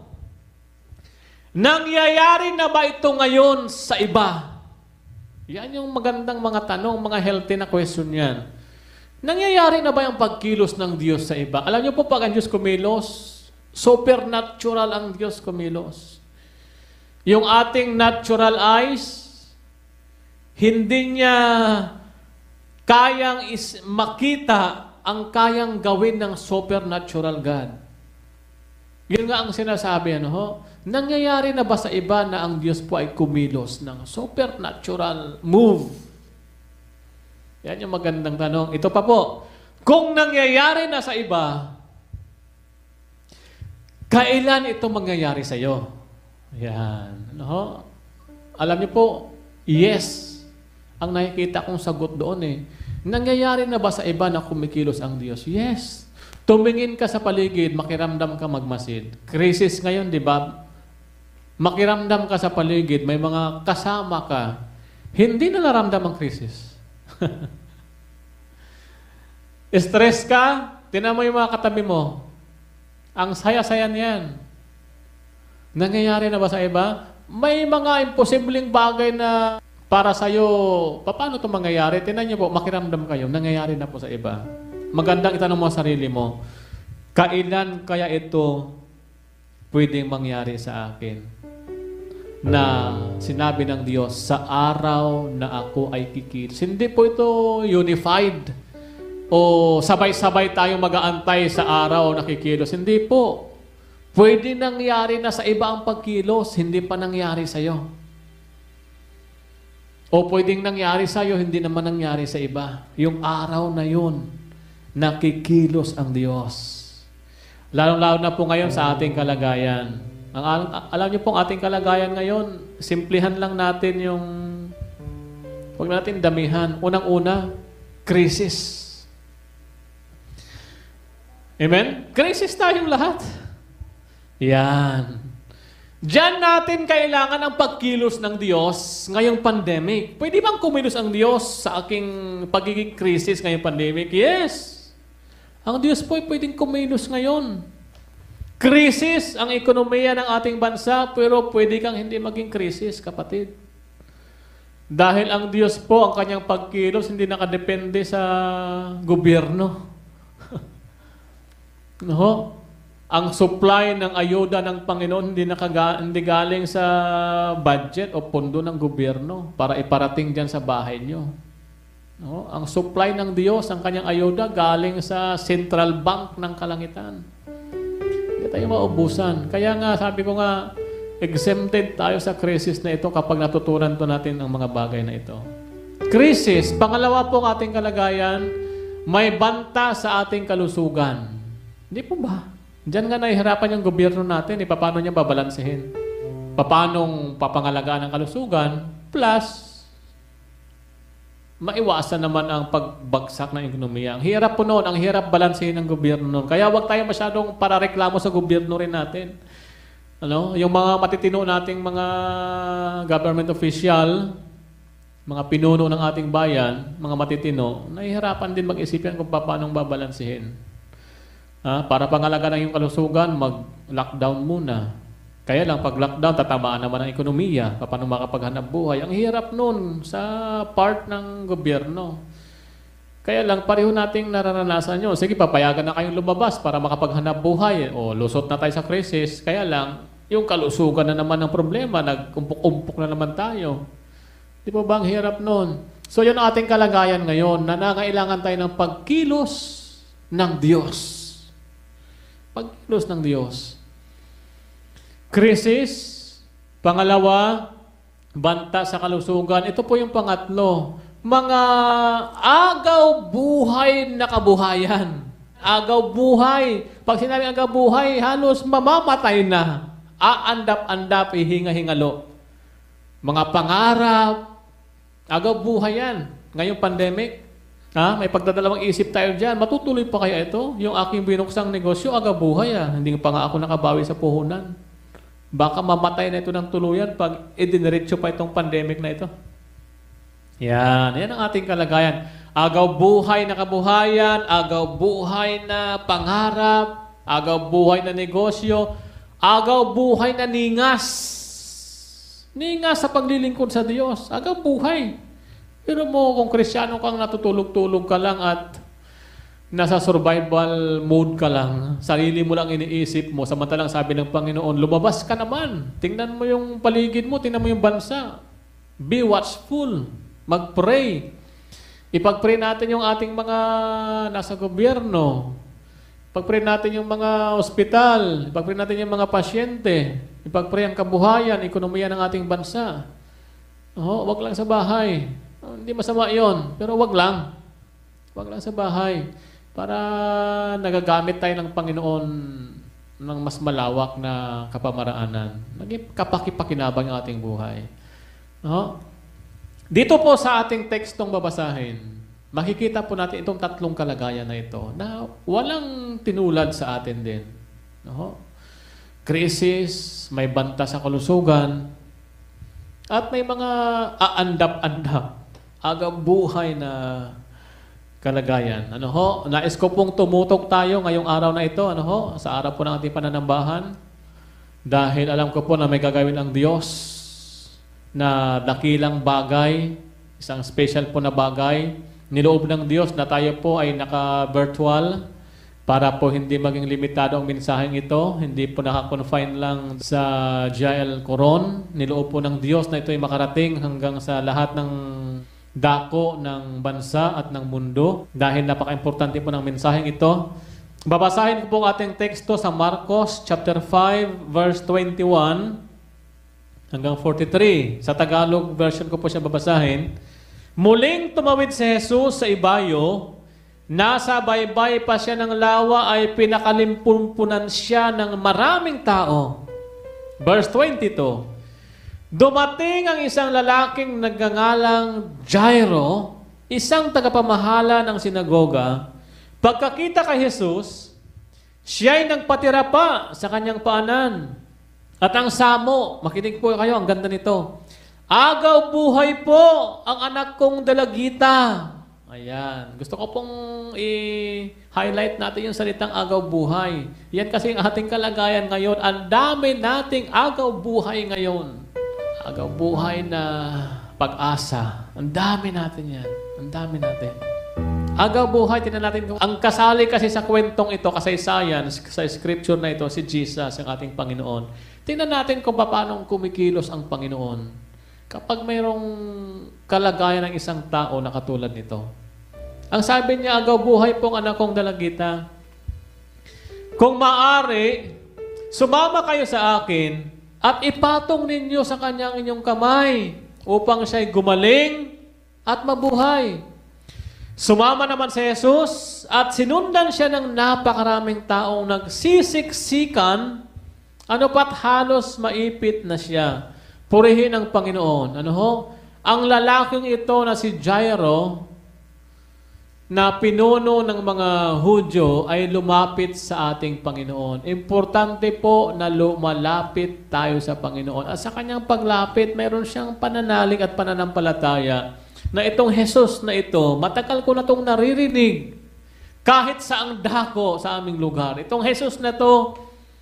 nangyayari na ba ito ngayon sa iba? Yan yung magandang mga tanong, mga healthy na question yan. Nangyayari na ba yung pagkilos ng Diyos sa iba? Alam niyo po, pag ang Diyos kumilos, supernatural ang Diyos kumilos. Yung ating natural eyes, hindi niya kayang is makita ang kayang gawin ng supernatural God. Yun nga ang sinasabi, ano ho? Nangyayari na ba sa iba na ang Diyos po ay kumilos ng supernatural move? Yan yung magandang tanong. Ito pa po, kung nangyayari na sa iba, kailan ito mangyayari sa iyo? Yan. Ano ho? Alam niyo po, yes, ang nakikita kong sagot doon eh. Nangyayari na ba sa iba na kumikilos ang Diyos? Yes. Tumingin ka sa paligid, makiramdam ka magmasid. Crisis ngayon, di ba? Makiramdam ka sa paligid, may mga kasama ka, hindi na naramdam ang crisis. Stress ka, tinan mo yung mga katabi mo. Ang saya-saya niyan. Nangyayari na ba sa iba? May mga imposibleng bagay na para sa'yo, paano ito mangyayari? Tinan niyo po, makiramdam kayo, nangyayari na po sa iba. Magandang itanong mo sa sarili mo, kailan kaya ito pwedeng mangyari sa akin? Na sinabi ng Diyos, sa araw na ako ay kikilos. Hindi po ito unified o sabay-sabay tayo mag-aantay sa araw na kikilos. Hindi po. Pwede nangyari na sa iba ang pagkilos, hindi pa nangyari sa iyo. O pwedeng nangyari sa iyo, hindi naman nangyari sa iba. Yung araw na yun, nakikilos ang Diyos. Lalong-lalo na po ngayon sa ating kalagayan. Ang, alam niyo pong ating kalagayan ngayon, simplihan lang natin yung, huwag natin damihan. Unang-una, krisis. Amen? Krisis tayong lahat. Yan. Diyan natin kailangan ang pagkilos ng Diyos ngayong pandemic. Pwede bang kumilos ang Diyos sa aking pagiging krisis ngayong pandemic? Yes. Ang Diyos po ay pwedeng kumilos ngayon. Krisis ang ekonomiya ng ating bansa, pero pwede kang hindi maging krisis, kapatid. Dahil ang Diyos po, ang kanyang pagkilos, hindi nakadepende sa gobyerno. No? Ang supply ng ayuda ng Panginoon hindi, nakaga, hindi galing sa budget o pondo ng gobyerno para iparating dyan sa bahay nyo. No? Ang supply ng Diyos, ang kanyang ayuda, galing sa Central Bank ng Kalangitan. Hindi tayo maubusan. Kaya nga, sabi ko nga, exempted tayo sa crisis na ito kapag natutunan to natin ang mga bagay na ito. Crisis, pangalawa po ang ating kalagayan, may banta sa ating kalusugan. Hindi po ba? Diyan nga nahihirapan yung gobyerno natin, eh, paano niya babalansehin? Paanong papangalagaan ang kalusugan, plus maiwasan naman ang pagbagsak ng ekonomiya. Ang hirap po noon, ang hirap balansehin ng gobyerno noon. Kaya wag tayo masyadong parareklamo sa gobyerno rin natin. Ano? Yung mga matitino nating mga government official, mga pinuno ng ating bayan, mga matitino, nahihirapan din mag-isipan kung paano babalansehin. Ah, para pangalagaan ng iyong kalusugan, mag-lockdown muna. Kaya lang, pag lockdown, tatamaan naman ang ekonomiya. Paano makapaghanap buhay? Ang hirap nun sa part ng gobyerno. Kaya lang, pareho nating nararanasan nyo. Sige, papayagan na kayong lumabas para makapaghanap buhay. O, lusot na tayo sa krisis. Kaya lang, yung kalusugan na naman ng problema, nag-umpok-umpok na naman tayo. Di ba ba ang hirap nun? So, yun ang ating kalagayan ngayon, na nangailangan tayo ng pagkilos ng Diyos. Pagkilos ng Diyos. Krisis, pangalawa, banta sa kalusugan. Ito po yung pangatlo. Mga agaw buhay na kabuhayan. Agaw buhay. Pag sinabi agaw buhay, halos mamamatay na. Aandap-andap, ihinga-hingalo. Mga pangarap, agaw buhay yan. Ngayong pandemic, ha? May pagdadalawang isip tayo dyan. Matutuloy pa kaya ito? Yung aking binuksang negosyo, agaw buhay ah. Hindi pa nga ako nakabawi sa puhunan. Baka mamatay na ito ng tuluyan pag idiniretso pa itong pandemic na ito. Yan, yan ang ating kalagayan. Agaw buhay na kabuhayan, agaw buhay na pangarap, agaw buhay na negosyo, agaw buhay na ningas. Ningas sa paglilingkod sa Diyos. Agaw buhay. Pero mo kung Kristyano kang natutulog-tulog ka lang at nasa survival mode ka lang, sarili mo lang iniisip mo, samantalang sabi ng Panginoon, lumabas ka naman. Tingnan mo yung paligid mo, tingnan mo yung bansa. Be watchful. Mag-pray. Ipag-pray natin yung ating mga nasa gobyerno. Ipag-pray natin yung mga ospital. Ipag-pray natin yung mga pasyente. Ipag-pray ang kabuhayan, ekonomiya ng ating bansa. Oh, wag lang sa bahay. Oh, hindi masama yon, pero wag lang. Wag lang sa bahay. Para nagagamit tayo ng Panginoon ng mas malawak na kapamaraanan. Naging kapakipakinabang ang ating buhay. Oh. Dito po sa ating tekstong babasahin, makikita po natin itong tatlong kalagayan na ito na walang tinulad sa atin din. No? Krisis, may banta sa kalusugan, at may mga aandap-andap, agaw buhay na kalagayan. Ano ho? Nais ko pong tumutok tayo ngayong araw na ito, ano ho? Sa araw po ng ating pananambahan, dahil alam ko po na may gagawin ang Diyos na dakilang bagay, isang special po na bagay, niloob ng Diyos na tayo po ay naka-virtual para po hindi maging limitado ang mensaheng ito, hindi po naka-confine lang sa G I L Coron. Niloob po ng Diyos na ito ay makarating hanggang sa lahat ng dako ng bansa at ng mundo dahil napaka-importante po ng mensaheng ito. Babasahin ko po ang ating teksto sa Marcos chapter five verse twenty-one hanggang forty-three. Sa Tagalog version ko po siya babasahin. Muling tumawid si Jesus sa ibayo, nasa baybay pa siya ng lawa ay pinakalimpunpunan siya ng maraming tao. Verse twenty-two. Dumating ang isang lalaking nagngangalang Jairo, isang tagapamahala ng sinagoga. Pagkakita kay Jesus, siya'y nagpatira pa sa kanyang paanan. At ang samo, makinig po kayo, ang ganda nito. Agaw buhay po ang anak kong dalagita. Ayan. Gusto ko pong i-highlight natin yung salitang agaw buhay. Yan kasi ang ating kalagayan ngayon. Ang dami nating agaw buhay ngayon. Agaw buhay na pag-asa. Ang dami natin yan. Ang dami natin. Agaw buhay, tingnan natin. Ang kasali kasi sa kwentong ito, kasaysayan, sa scripture na ito, si Jesus, ang ating Panginoon. Tingnan natin kung paano kumikilos ang Panginoon kapag mayroong kalagayan ng isang tao na katulad nito. Ang sabi niya, agaw buhay pong anak kong dalagita. Kung maaari, sumama kayo sa akin at ipatong ninyo sa kanyang inyong kamay upang siya'y gumaling at mabuhay. Sumama naman si Jesus at sinundan siya ng napakaraming taong nagsisiksikan, ano pat halos maipit na siya. Purihin ang Panginoon. Ano ho? Ang lalaking ito na si Jairo, na pinuno ng mga Hudyo, ay lumapit sa ating Panginoon. Importante po na lumalapit tayo sa Panginoon. At sa kanyang paglapit, mayroon siyang pananalig at pananampalataya na itong Jesus na ito, matagal ko na itong naririnig kahit saang dako sa aming lugar. Itong Jesus na ito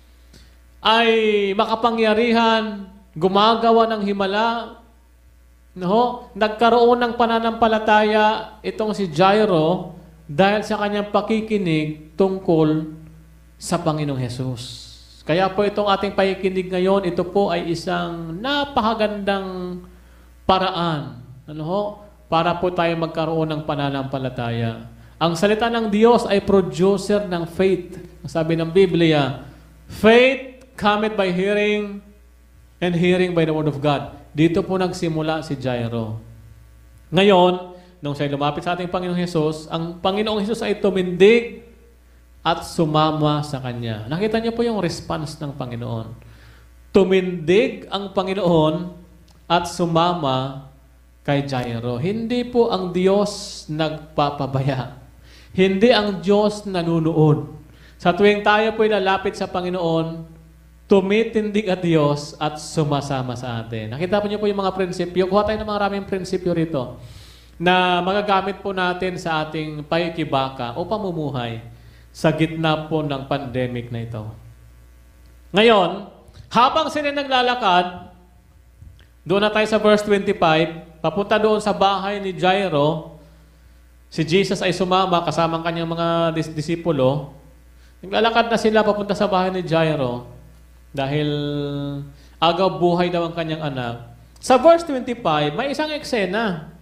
ay makapangyarihan, gumagawa ng himala. No? Nagkaroon ng pananampalataya itong si Jairo dahil sa kanyang pakikinig tungkol sa Panginoong Jesus. Kaya po itong ating pakikinig ngayon, ito po ay isang napakagandang paraan. Ano ho? Para po tayo magkaroon ng pananampalataya. Ang salita ng Diyos ay producer ng faith. Sabi ng Biblia, faith cometh by hearing and hearing by the word of God. Dito po nagsimula si Jairo. Ngayon, nung siya lumapit sa ating Panginoong Hesus, ang Panginoong Hesus ay tumindig at sumama sa Kanya. Nakita niyo po yung response ng Panginoon. Tumindig ang Panginoon at sumama kay Jairo. Hindi po ang Diyos nagpapabaya. Hindi ang Diyos nanunood. Sa tuwing tayo po lalapit sa Panginoon, tumitindig at Diyos at sumasama sa atin. Nakita po niyo po yung mga prinsipyo. Kuha tayo ng maraming prinsipyo rito. na magagamit po natin sa ating pakikibaka o pamumuhay sa gitna po ng pandemic na ito. Ngayon, habang sila naglalakad, doon na tayo sa verse twenty-five, papunta doon sa bahay ni Jairo, si Jesus ay sumama kasama ang kanyang mga dis- disipulo. Naglalakad na sila papunta sa bahay ni Jairo dahil agaw buhay daw ang kanyang anak. Sa verse twenty-five, may isang eksena.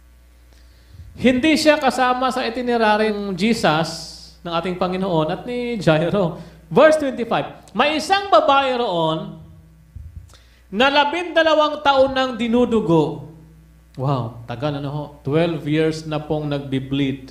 Hindi siya kasama sa itineraryong Jesus ng ating Panginoon at ni Jairo. Verse twenty-five, may isang babae roon na labindalawang taon nang dinudugo. Wow, tagal ano ho. twelve years na pong nagbi-bleed.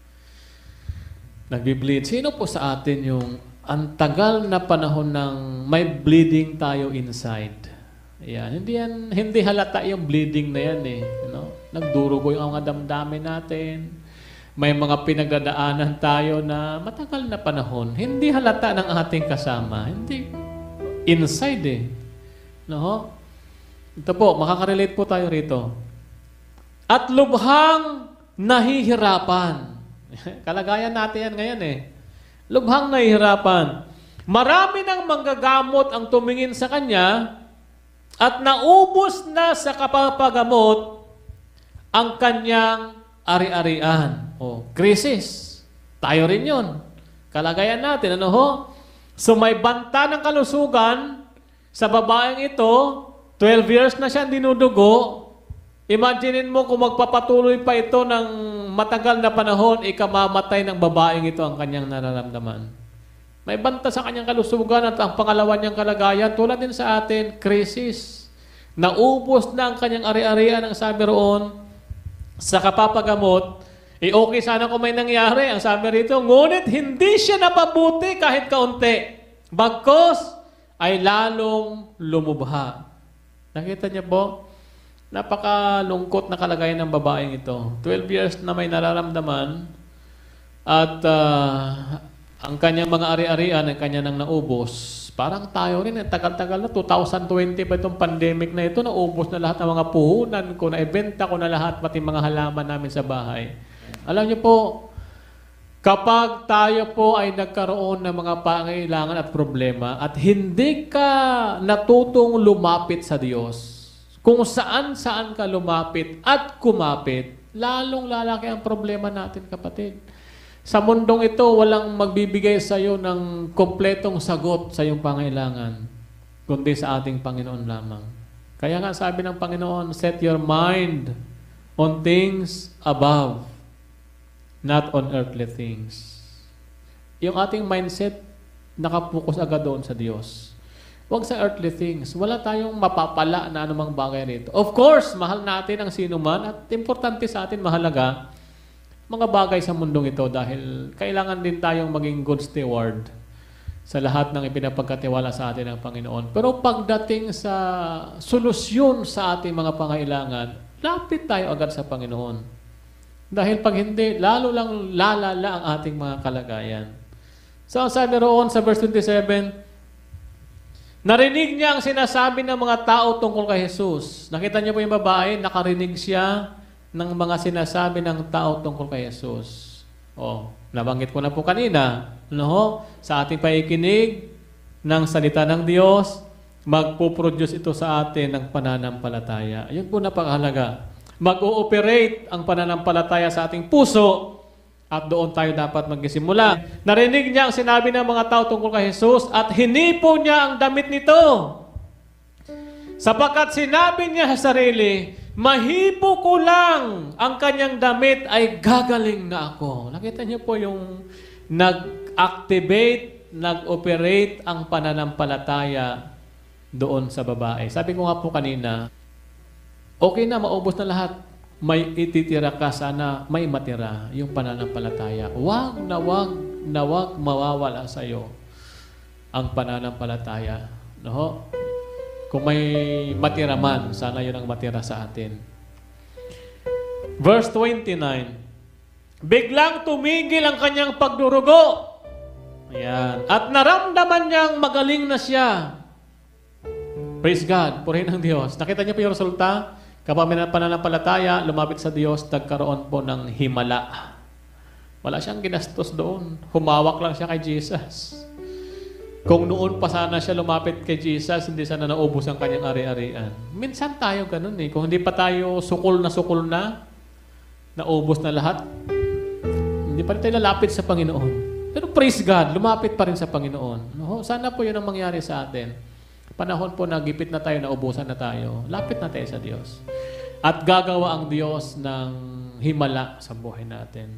Nagbi-bleed. Sino po sa atin yung ang tagal na panahon ng may bleeding tayo inside? Yan. Hindi yan, hindi halata yung bleeding na yan eh. You know? Nagdurugo yung mga damdamin natin. May mga pinagdadaanan tayo na matagal na panahon. Hindi halata ng ating kasama. Hindi. Inside eh. No? Ito po, makaka-relate po tayo rito. At lubhang nahihirapan. Kalagayan natin yan ngayon eh. Lubhang nahihirapan. Marami ng manggagamot ang tumingin sa kanya at naubos na sa kapapagamot ang kanyang ari-arian. O, krisis. Tayo rin yun. Kalagayan natin. Ano ho? So may banta ng kalusugan sa babaeng ito, twelve years na siya dinudugo. Imaginein mo kung magpapatuloy pa ito ng matagal na panahon, ikamamatay ng babaeng ito ang kanyang nararamdaman. May banta sa kanyang kalusugan at ang pangalawa niyang kalagayan, tulad din sa atin, krisis. Naubos na ang kanyang ari-arian, ang sabi roon, sa kapapagamot. Eh okay sana kung may nangyari, ang sabi rito, ngunit hindi siya napabuti kahit kaunti. Bagkos, ay lalong lumubha. Nakita niyo po? Napakalungkot na kalagayan ng babaeng ito. twelve years na may nararamdaman at uh, ang kanyang mga ari-arian, ang kanya nang naubos. Parang tayo rin, tagal-tagal na, twenty twenty pa itong pandemic na ito, naubos na lahat ng mga puhunan ko, naibenta ko na lahat, pati mga halaman namin sa bahay. Alam niyo po, kapag tayo po ay nagkaroon ng mga pangailangan at problema at hindi ka natutong lumapit sa Diyos, kung saan-saan ka lumapit at kumapit, lalong lalaki ang problema natin, kapatid. Sa mundong ito, walang magbibigay sa iyo ng kompletong sagot sa iyong pangailangan, kundi sa ating Panginoon lamang. Kaya nga sabi ng Panginoon, set your mind on things above, not on earthly things. Yung ating mindset, nakapokus agad doon sa Diyos. Huwag sa earthly things. Wala tayong mapapala na anumang bagay rito. Of course, mahal natin ang sino man at importante sa atin, mahalaga, mga bagay sa mundong ito dahil kailangan din tayong maging good steward sa lahat ng ipinapagkatiwala sa atin ng Panginoon. Pero pagdating sa solusyon sa ating mga pangailangan, lapit tayo agad sa Panginoon. Dahil pag hindi, lalo lang lalala ang ating mga kalagayan. So, ang sabi roon sa verse twenty-seven, narinig niya ang sinasabi ng mga tao tungkol kay Jesus. Nakita niyo po yung babae, nakarinig siya ng mga sinasabi ng tao tungkol kay Jesus. O, nabanggit ko na po kanina, no? Sa ating paikinig ng salita ng Diyos, magpuproduce ito sa atin ng pananampalataya. Yun po napakahalaga. Mag-ooperate ang pananampalataya sa ating puso at doon tayo dapat magsimula. Narinig niya ang sinabi ng mga tao tungkol kay Jesus at hinipo niya ang damit nito. Sapagkat sinabi niya sa sarili, mahipo ko lang ang kanyang damit ay gagaling na ako. Nakita niyo po yung nag-activate, nag-operate ang pananampalataya doon sa babae. Sabi ko nga po kanina, okay na, maubos na lahat. May ititira ka, sana may matira yung pananampalataya. Wag na wag na wag mawawala sa iyo ang pananampalataya. No? Kung may matira man, sana yun ang matira sa atin. Verse twenty-nine. Biglang tumigil ang kanyang pagdurugo. Ayan. At naramdaman niyang magaling na siya. Praise God. Purihin ang Diyos. Nakita niyo po yung resulta? Kapag may pananampalataya, lumapit sa Diyos, nagkaroon po ng himala. Wala siyang ginastos doon. Humawak lang siya kay Jesus. Kung noon pa sana siya lumapit kay Jesus, hindi sana naubos ang kanyang ari-arian. Minsan tayo ganun eh. Kung hindi pa tayo sukol na sukol na, naubos na lahat, hindi pa rin tayo lalapit sa Panginoon. Pero praise God, lumapit pa rin sa Panginoon. No? Sana po yun ang mangyari sa atin. Panahon po na gipit na tayo, naubusan na tayo, lapit na tayo sa Diyos. At gagawa ang Diyos ng himala sa buhay natin.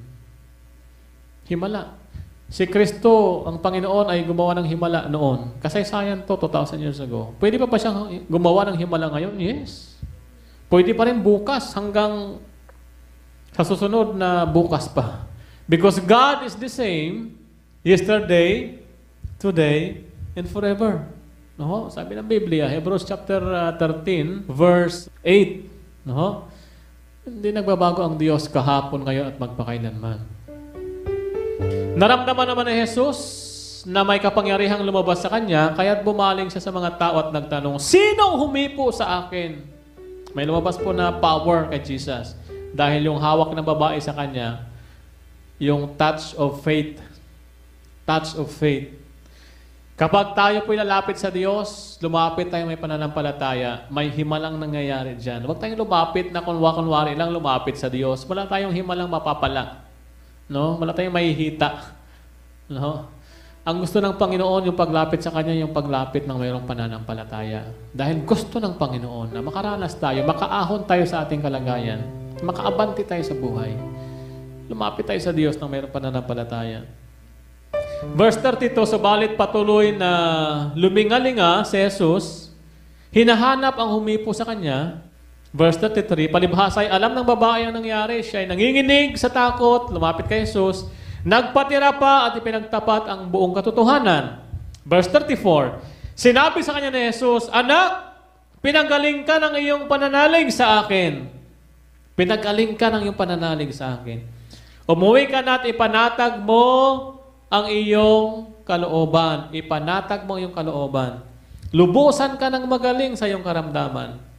Himala. Si Kristo, ang Panginoon, ay gumawa ng himala noon. Kasaysayan to, two thousand years ago. Pwede pa ba siyang gumawa ng himala ngayon? Yes. Pwede pa rin bukas hanggang sa susunod na bukas pa. Because God is the same yesterday, today, and forever. No? Sabi ng Biblia, Hebrews chapter thirteen, verse eight. No? Hindi nagbabago ang Diyos kahapon, ngayon, at magpakailanman. Naramdaman naman ni Jesus na may kapangyarihang lumabas sa kanya, kaya't bumaling siya sa mga tao at nagtanong, "Sinong humipo sa akin?" May lumabas po na power kay Jesus. Dahil yung hawak ng babae sa kanya, yung touch of faith. Touch of faith. Kapag tayo po lalapit sa Diyos, lumapit tayo may pananampalataya, may himalang nangyayari dyan. Huwag tayong lumapit na kunwa-kunwari lang lumapit sa Diyos. Wala tayong himalang mapapala. No? Wala tayong mahihita. No? Ang gusto ng Panginoon, yung paglapit sa Kanya, yung paglapit ng mayroong pananampalataya. Dahil gusto ng Panginoon na makaranas tayo, makaahon tayo sa ating kalagayan, makaabanti tayo sa buhay. Lumapit tayo sa Diyos ng mayroong pananampalataya. Verse thirty-two, subalit patuloy na lumingalinga si Jesus, hinahanap ang humipo sa Kanya. Verse thirty-three, palibhasa ay alam ng babae ang nangyari. Siya ay nanginginig sa takot, lumapit kay Jesus, nagpatira pa at ipinagtapat ang buong katotohanan. Verse thirty-four, sinabi sa kanya ni Jesus, "Anak, pinagaling ka ng iyong pananalig sa akin." Pinagaling ka ng iyong pananalig sa akin. Umuwi ka na at ipanatag mo ang iyong kalooban. Ipanatag mo ang iyong kalooban. Lubusan ka ng magaling sa iyong karamdaman.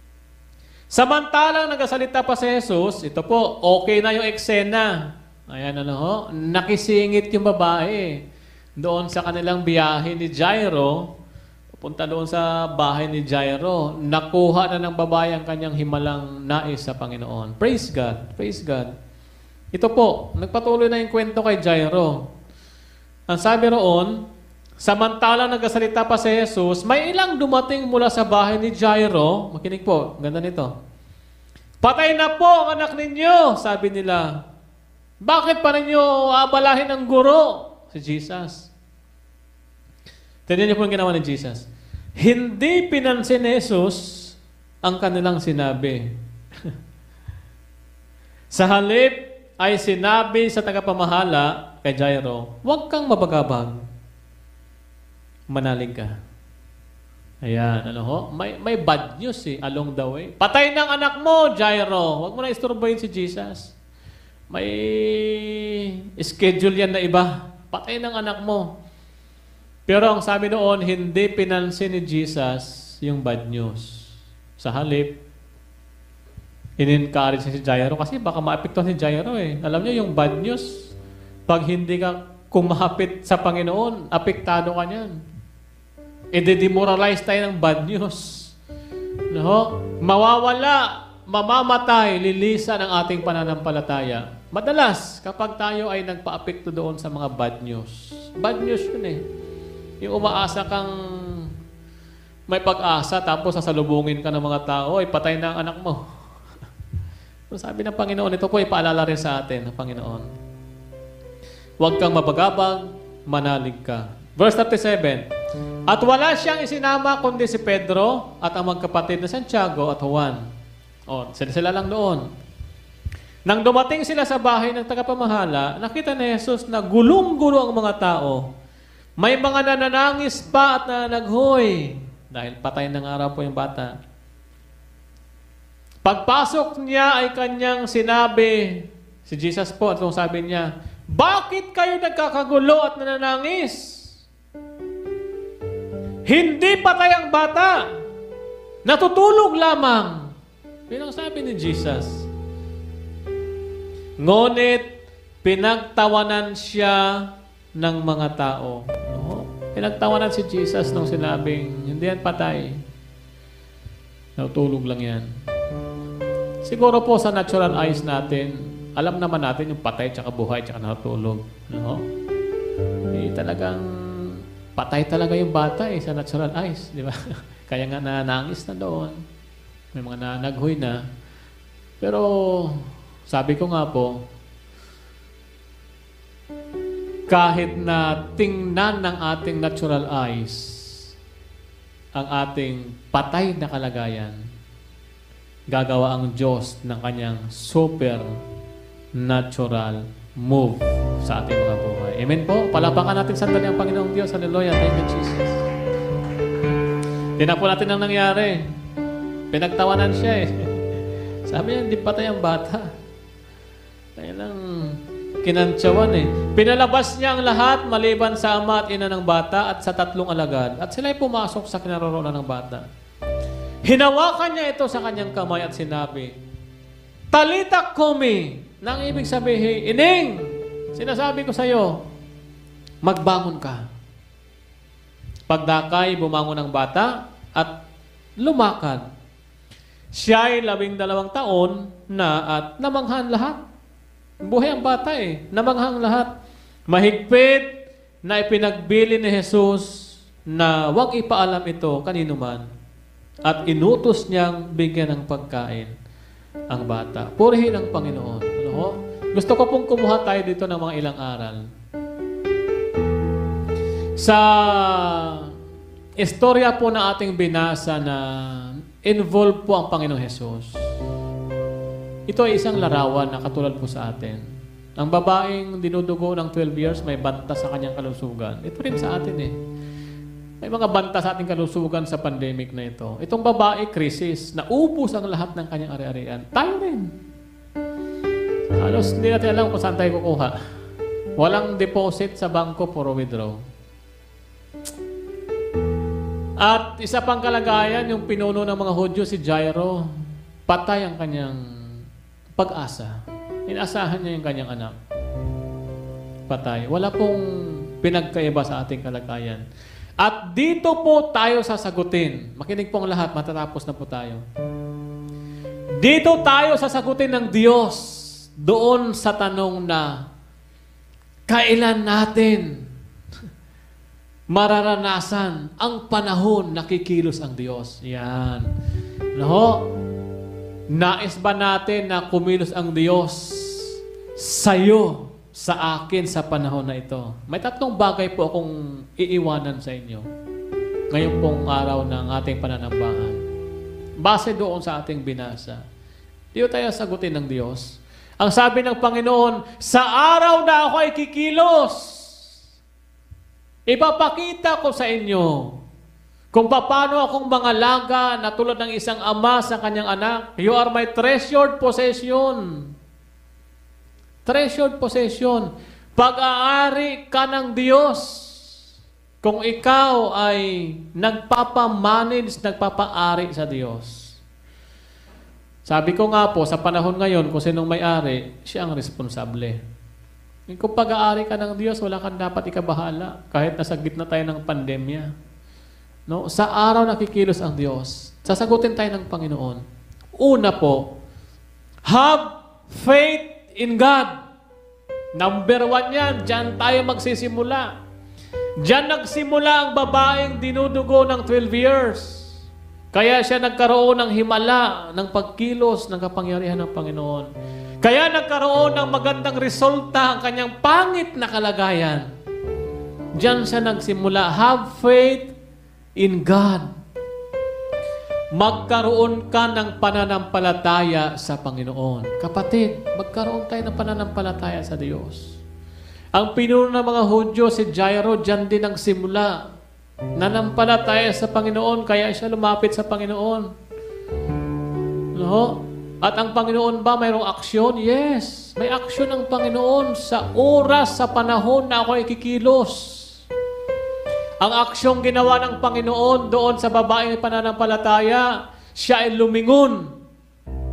Samantalang nagasalita pa si Jesus, ito po, okay na yung eksena. Ayan, ano ho, nakisingit yung babae. Doon sa kanilang biyahe ni Jairo, pupunta doon sa bahay ni Jairo, nakuha na ng babae ang kanyang himalang nais sa Panginoon. Praise God, praise God. Ito po, nagpatuloy na yung kwento kay Jairo. Ang sabi roon, samantalang nagasalita pa si Jesus, may ilang dumating mula sa bahay ni Jairo. Makinig po, ganda nito. "Patay na po ang anak ninyo," sabi nila. "Bakit pa ninyo abalahin ang guro?" Si Jesus. Tignan niyo po ang ginawa ni Jesus. Hindi pinansin ni Jesus ang kanilang sinabi. Sa halip ay sinabi sa tagapamahala kay Jairo, "Huwag kang mabagabag. Manalig ka." Ayan, ano ho? May, may bad news eh, along the way. "Patay ng anak mo, Jairo." Huwag mo na istorbohin si Jesus. May schedule yan na iba. Patay ng anak mo. Pero ang sabi noon, hindi pinansin ni Jesus yung bad news. Sa halip, in-encourage si Jairo kasi baka maapektuhan si Jairo eh. Alam niyo yung bad news, pag hindi ka kumahapit sa Panginoon, apektado ka niyan. I-demoralize tayo ng bad news. No? Mawawala, mamamatay, lilisan ang ating pananampalataya. Madalas, kapag tayo ay nagpa-apekto doon sa mga bad news. Bad news yun eh. Yung umaasa kang may pag-asa, tapos sasalubungin ka ng mga tao, ay patay na ang anak mo. So, sabi ng Panginoon, ito po ipaalala rin sa atin ng Panginoon. Huwag kang mabagabag, manalig ka. Verse thirty-seven, at wala siyang isinama kundi si Pedro at ang magkapatid na Santiago at Juan. O, sila, sila lang doon. Nang dumating sila sa bahay ng tagapamahala, nakita ni Jesus na gulong-gulo ang mga tao. May mga nananangis pa at nananaghoy. Dahil patay ng araw po yung bata. Pagpasok niya ay kanyang sinabi, si Jesus po, at kung sabi niya, "Bakit kayo nagkakagulo at nananangis? Hindi patay ang bata. Natutulog lamang." Yun ang sabi ni Jesus. Ngunit, pinagtawanan siya ng mga tao. No? Pinagtawanan si Jesus nung sinabing, hindi yan patay. Natulog lang yan. Siguro po sa natural eyes natin, alam naman natin yung patay, tsaka buhay, tsaka natulog. No? Eh, talagang patay talaga yung bata eh, sa natural eyes. Di ba? Kaya nga nanangis na doon. May mga nanaghoy na. Pero, sabi ko nga po, kahit na tingnan ng ating natural eyes ang ating patay na kalagayan, gagawa ang Diyos ng kanyang supernatural move sa ating mga buhay. Amen po? Palapakan natin sandali ang Panginoong Diyos. Hallelujah. Thank you, Jesus. Tingnan po natin ang nangyari. Pinagtawanan siya eh. Sabi niya, hindi patay ang bata. Kaya lang, kinantsawan eh. Pinalabas niya ang lahat maliban sa ama at ina ng bata at sa tatlong alagad. At sila'y pumasok sa kinaroroonan ng bata. Hinawakan niya ito sa kanyang kamay at sinabi, Talita kumi, nang ibig sabihin, Ining, sinasabi ko sa iyo, magbangon ka. Pagdakay, bumangon ang bata at lumakad. Siya ay labing dalawang taon na at namanghan lahat. Buhay ang bata eh. Namanghang lahat. Mahigpit na ipinagbili ni Jesus na huwag ipaalam ito kanino man. At inutos niyang bigyan ng pagkain ang bata. Purihin ang Panginoon. Ano ho? Gusto ko pong kumuha tayo dito ng mga ilang aral. Sa istorya po na ating binasa na involved po ang Panginoong Jesus. Ito ay isang larawan na katulad po sa atin. Ang babaeng dinudugo ng twelve years, may banta sa kanyang kalusugan. Ito rin sa atin eh. May mga banta sa ating kalusugan sa pandemic na ito. Itong babae, krisis, naubos ang lahat ng kanyang ari-arian. Tayo rin. Halos hindi natin alam kung saan tayo kukuha. Walang deposit sa bangko, puro withdraw. At isa pang kalagayan, yung pinuno ng mga Hudyo, si Jairo, patay ang kanyang pag-asa. Inasahan niya yung kanyang anak. Patay. Wala pong pinagkaiba sa ating kalagayan. At dito po tayo sasagutin. Makinig pong lahat, matatapos na po tayo. Dito tayo sasagutin ng Diyos doon sa tanong na kailan natin mararanasan ang panahon na kikilos ang Diyos. Yan. No? Nais ba natin na kumilos ang Diyos sa'yo, sa akin, sa panahon na ito? May tatlong bagay po akong iiwanan sa inyo ngayon pong araw ng ating pananambahan. Base doon sa ating binasa. Dito tayo sagutin ng Diyos. Ang sabi ng Panginoon, sa araw na ako ay kikilos, ipapakita ko sa inyo kung paano akong mangalaga na tulad ng isang ama sa kanyang anak. You are my treasured possession. Treasured possession. Pag-aari ka ng Diyos kung ikaw ay nagpapamanage, nagpapaari sa Diyos. Sabi ko nga po, sa panahon ngayon, kung sinong may-ari, siya ang responsable. Kung pag-aari ka ng Diyos, wala kang dapat ikabahala kahit nasa gitna tayo ng pandemya. No? Sa araw na kikilos ang Diyos, sasagutin tayo ng Panginoon. Una po, have faith in God. Number one yan, dyan tayo magsisimula. Dyan nagsimula ang babaeng dinudugo ng twelve years. Kaya siya nagkaroon ng himala, ng pagkilos, ng kapangyarihan ng Panginoon. Kaya nagkaroon ng magandang resulta ang kanyang pangit na kalagayan. Diyan siya nagsimula. Have faith in God. Magkaroon ka ng pananampalataya sa Panginoon. Kapatid, magkaroon tayo ng pananampalataya sa Diyos. Ang pinuno ng mga Hudyo, si Jairo, diyan din ang simula. Nanampalataya sa Panginoon, kaya siya lumapit sa Panginoon. No? At ang Panginoon ba mayroong aksyon? Yes. May aksyon ng Panginoon sa oras, sa panahon na ako ay kikilos. Ang aksyong ginawa ng Panginoon doon sa babaeng pananampalataya, siya ay lumingon.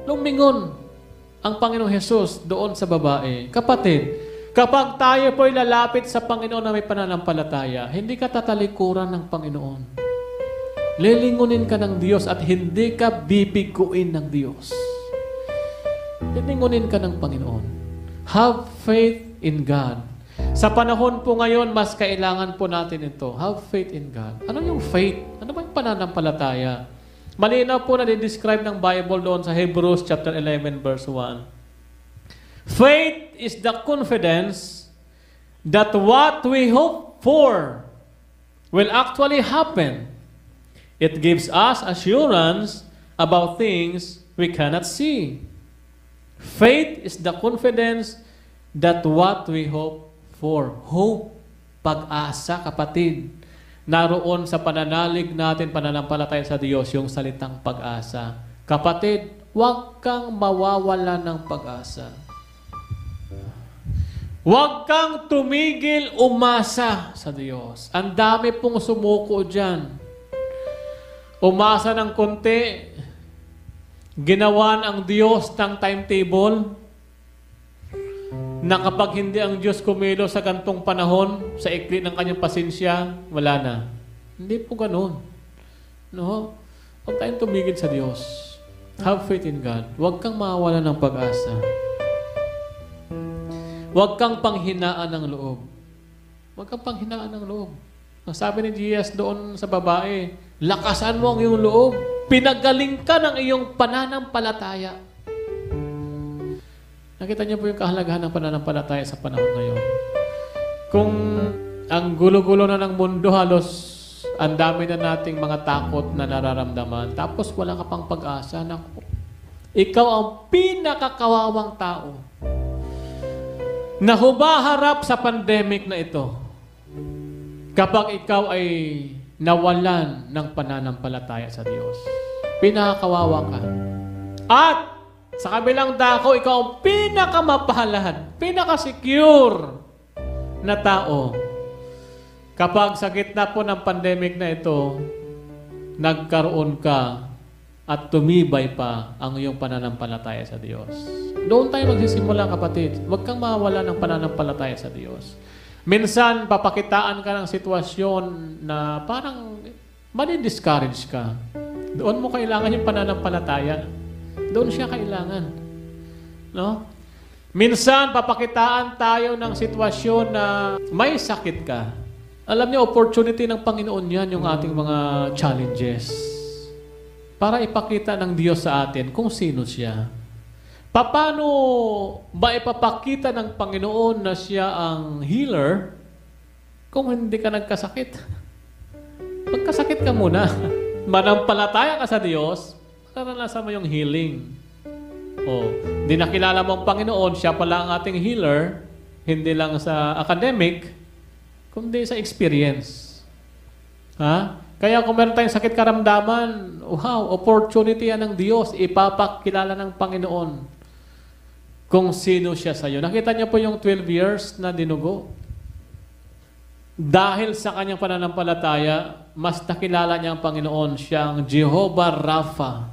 Lumingon ang Panginoong Hesus doon sa babae. Kapatid, kapag tayo po'y lalapit sa Panginoon na may pananampalataya, hindi ka tatalikuran ng Panginoon. Lilingunin ka ng Diyos at hindi ka bibiguin ng Diyos. Lilingunin ka ng Panginoon. Have faith in God. Sa panahon po ngayon, mas kailangan po natin ito. Have faith in God. Ano yung faith? Ano ba yung pananampalataya? Malinaw po na di-describe ng Bible doon sa Hebrews chapter eleven verse one. Faith is the confidence that what we hope for will actually happen. It gives us assurance about things we cannot see. Faith is the confidence that what we hope for. Hope, pag-asa, kapatid. Naroon sa pananalig natin, pananampalataya sa Diyos, yung salitang pag-asa. Kapatid, huwag kang mawawala ng pag-asa. Huwag kang tumigil umasa sa Diyos. Ang dami pong sumuko dyan. Umasa ng konti, ginawan ang Diyos ng timetable, na kapag hindi ang Diyos kumilo sa gantong panahon, sa ikli ng kanyang pasensya, wala na. Hindi po ganun. No? Huwag tayong tumigil sa Diyos. Have faith in God. Huwag kang mawawala ng pag-asa. Huwag kang panghinaan ng loob. Huwag kang panghinaan ng loob. Ang sabi ni Jesus doon sa babae, lakasan mo ang iyong loob. Pinagaling ka ng iyong pananampalataya. Nakita niyo po yung kahalagahan ng pananampalataya sa panahon ngayon. Kung ang gulo-gulo na ng mundo, halos ang dami na nating mga takot na nararamdaman, tapos wala ka pang pag-asa, naku, ikaw ang pinakakawawang tao na humaharap sa pandemic na ito kapag ikaw ay nawalan ng pananampalataya sa Diyos. Pinakakawawa ka. At sa kabilang dako, ikaw ang pinakamapahalahan, pinaka-secure na tao. Kapag sa gitna po ng pandemic na ito, nagkaroon ka at tumibay pa ang iyong pananampalataya sa Diyos. Doon tayo magsisimula, kapatid. Huwag kang mawala ng pananampalataya sa Diyos. Minsan, papakitaan ka ng sitwasyon na parang mani-discourage ka. Doon mo kailangan yung pananampalataya. Doon siya kailangan. No? Minsan, papakitaan tayo ng sitwasyon na may sakit ka. Alam niyo, opportunity ng Panginoon yan, yung ating mga challenges. Para ipakita ng Diyos sa atin kung sino siya. Paano ba ipapakita ng Panginoon na siya ang healer kung hindi ka nagkasakit? Magkasakit ka muna. Manampalataya ka sa Diyos, naranasan mo yung healing. O, di nakilala mo ang Panginoon, siya pala ang ating healer, hindi lang sa academic, kundi sa experience. Ha? Kaya kung meron tayong sakit karamdaman, wow, opportunity yan ng Diyos, ipapakilala ng Panginoon kung sino siya sa iyo. Nakita niyo po yung twelve years na dinugo. Dahil sa kanyang pananampalataya, mas nakilala niya ang Panginoon, siyang Jehovah Rapha,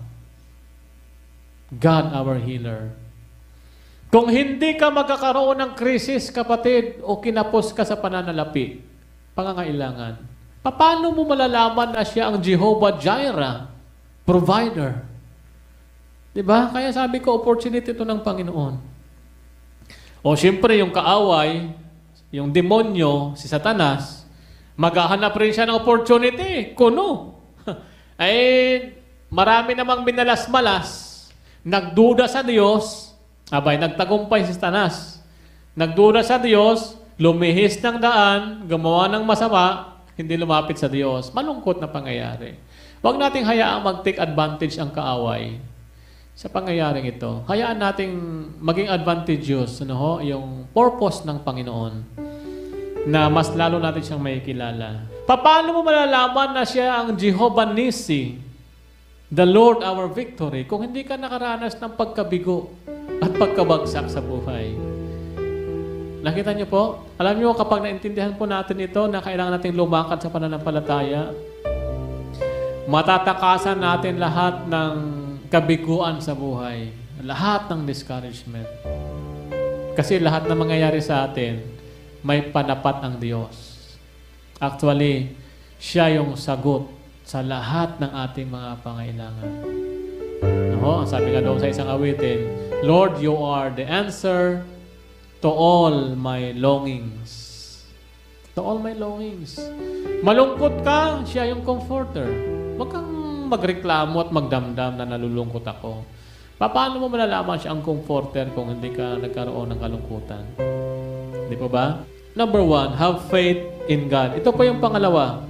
God our healer. Kung hindi ka magkakaroon ng krisis, kapatid, o kinapos ka sa pananalapi, pangangailangan, paano mo malalaman na siya ang Jehovah Jireh, provider? Diba? Kaya sabi ko, opportunity ito ng Panginoon. O siyempre, yung kaaway, yung demonyo, si Satanas, maghahanap rin siya ng opportunity. Kuno. Ay, marami namang minalas-malas, nagduda sa Diyos, abay, nagtagumpay si Satanas. Nagduda sa Diyos, lumihis ng daan, gumawa ng masama, hindi lumapit sa Diyos. Malungkot na pangyayari. Huwag nating hayaang mag-take advantage ang kaaway sa pangyayaring ito. Hayaan nating maging advantageous, ano ho, yung purpose ng Panginoon na mas lalo natin siyang may kilala. Paano mo malalaman na siya ang Jehovah Nissi, the Lord our victory, kung hindi ka nakaranas ng pagkabigo at pagkabagsak sa buhay? Nakita niyo po? Alam niyo, kapag naintindihan po natin ito, na kailangan natin lumakad sa pananampalataya, matatakasan natin lahat ng kabiguan sa buhay. Lahat ng discouragement. Kasi lahat na mangyayari sa atin, may panapat ang Diyos. Actually, siya yung sagot sa lahat ng ating mga pangailangan. No? Ang sabi nga doon sa isang awitin, Lord, you are the answer to all my longings. To all my longings. Malungkot ka, siya yung comforter. Huwag kang magreklamo at magdamdam na nalulungkot ako. Paano mo malalaman siya ang comforter kung hindi ka nagkaroon ng kalungkutan? Hindi po ba? Number one, have faith in God. Ito po yung pangalawa.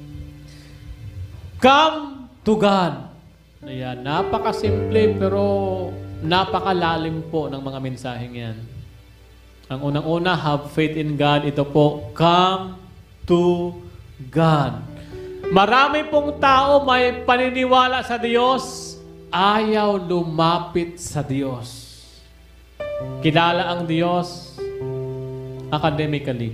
Come to God. Ayan, napakasimple pero napakalalim po ng mga mensaheng yan. Ang unang-una, have faith in God. Ito po, come to God. Marami pong tao may paniniwala sa Diyos, ayaw lumapit sa Diyos. Kilala ang Diyos academically.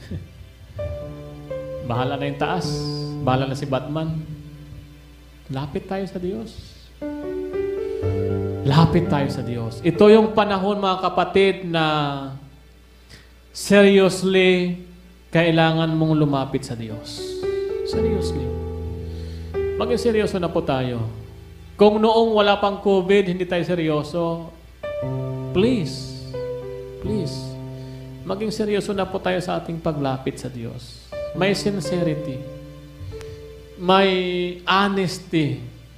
Bahala na yung taas. Bahala na si Batman. Lapit tayo sa Diyos. Lapit tayo sa Diyos. Ito yung panahon, mga kapatid, na seriously kailangan mong lumapit sa Diyos. Seriously. Maging seryoso na po tayo. Kung noong wala pang COVID, hindi tayo seryoso, please, please, maging seryoso na po tayo sa ating paglapit sa Diyos. May sincerity. May honesty.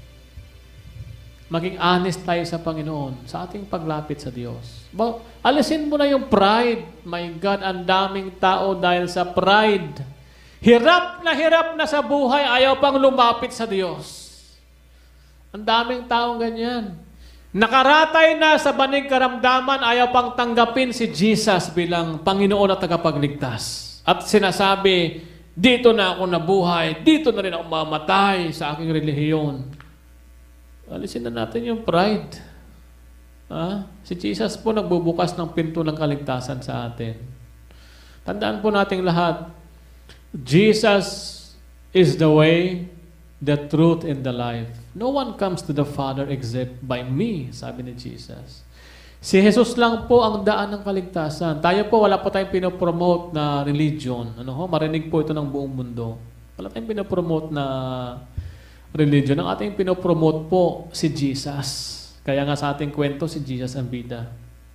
Maging honest tayo sa Panginoon sa ating paglapit sa Diyos. Ba, alisin mo na yung pride. My God, ang daming tao dahil sa pride. Hirap na hirap na sa buhay, ayaw pang lumapit sa Diyos. Ang daming taong ganyan. Nakaratay na sa banig karamdaman, ayaw pang tanggapin si Jesus bilang Panginoon at tagapagligtas. At sinasabi, dito na ako nabuhay, dito na rin ako mamatay sa aking relihiyon. Alisin na natin yung pride. Ha? Si Jesus po nagbubukas ng pinto ng kaligtasan sa atin. Tandaan po nating lahat, Jesus is the way, the truth, and the life. No one comes to the Father except by me, sabi ni Jesus. Si Jesus lang po ang daan ng kaligtasan. Tayo po, wala po tayong pinopromote na religion. Ano ho? Marinig po ito ng buong mundo. Wala tayong pinopromote na religion. Ang ating pinopromote po, si Jesus. Kaya nga sa ating kwento, si Jesus ang bida.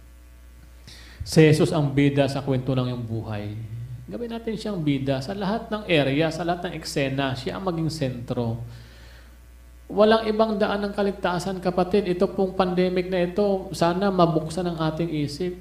Si Jesus ang bida sa kwento ng iyong buhay. Gawin natin siyang bida sa lahat ng area, sa lahat ng eksena. Siya ang maging sentro. Walang ibang daan ng kaligtasan, kapatid. Ito pong pandemic na ito, sana mabuksan ang ating isip.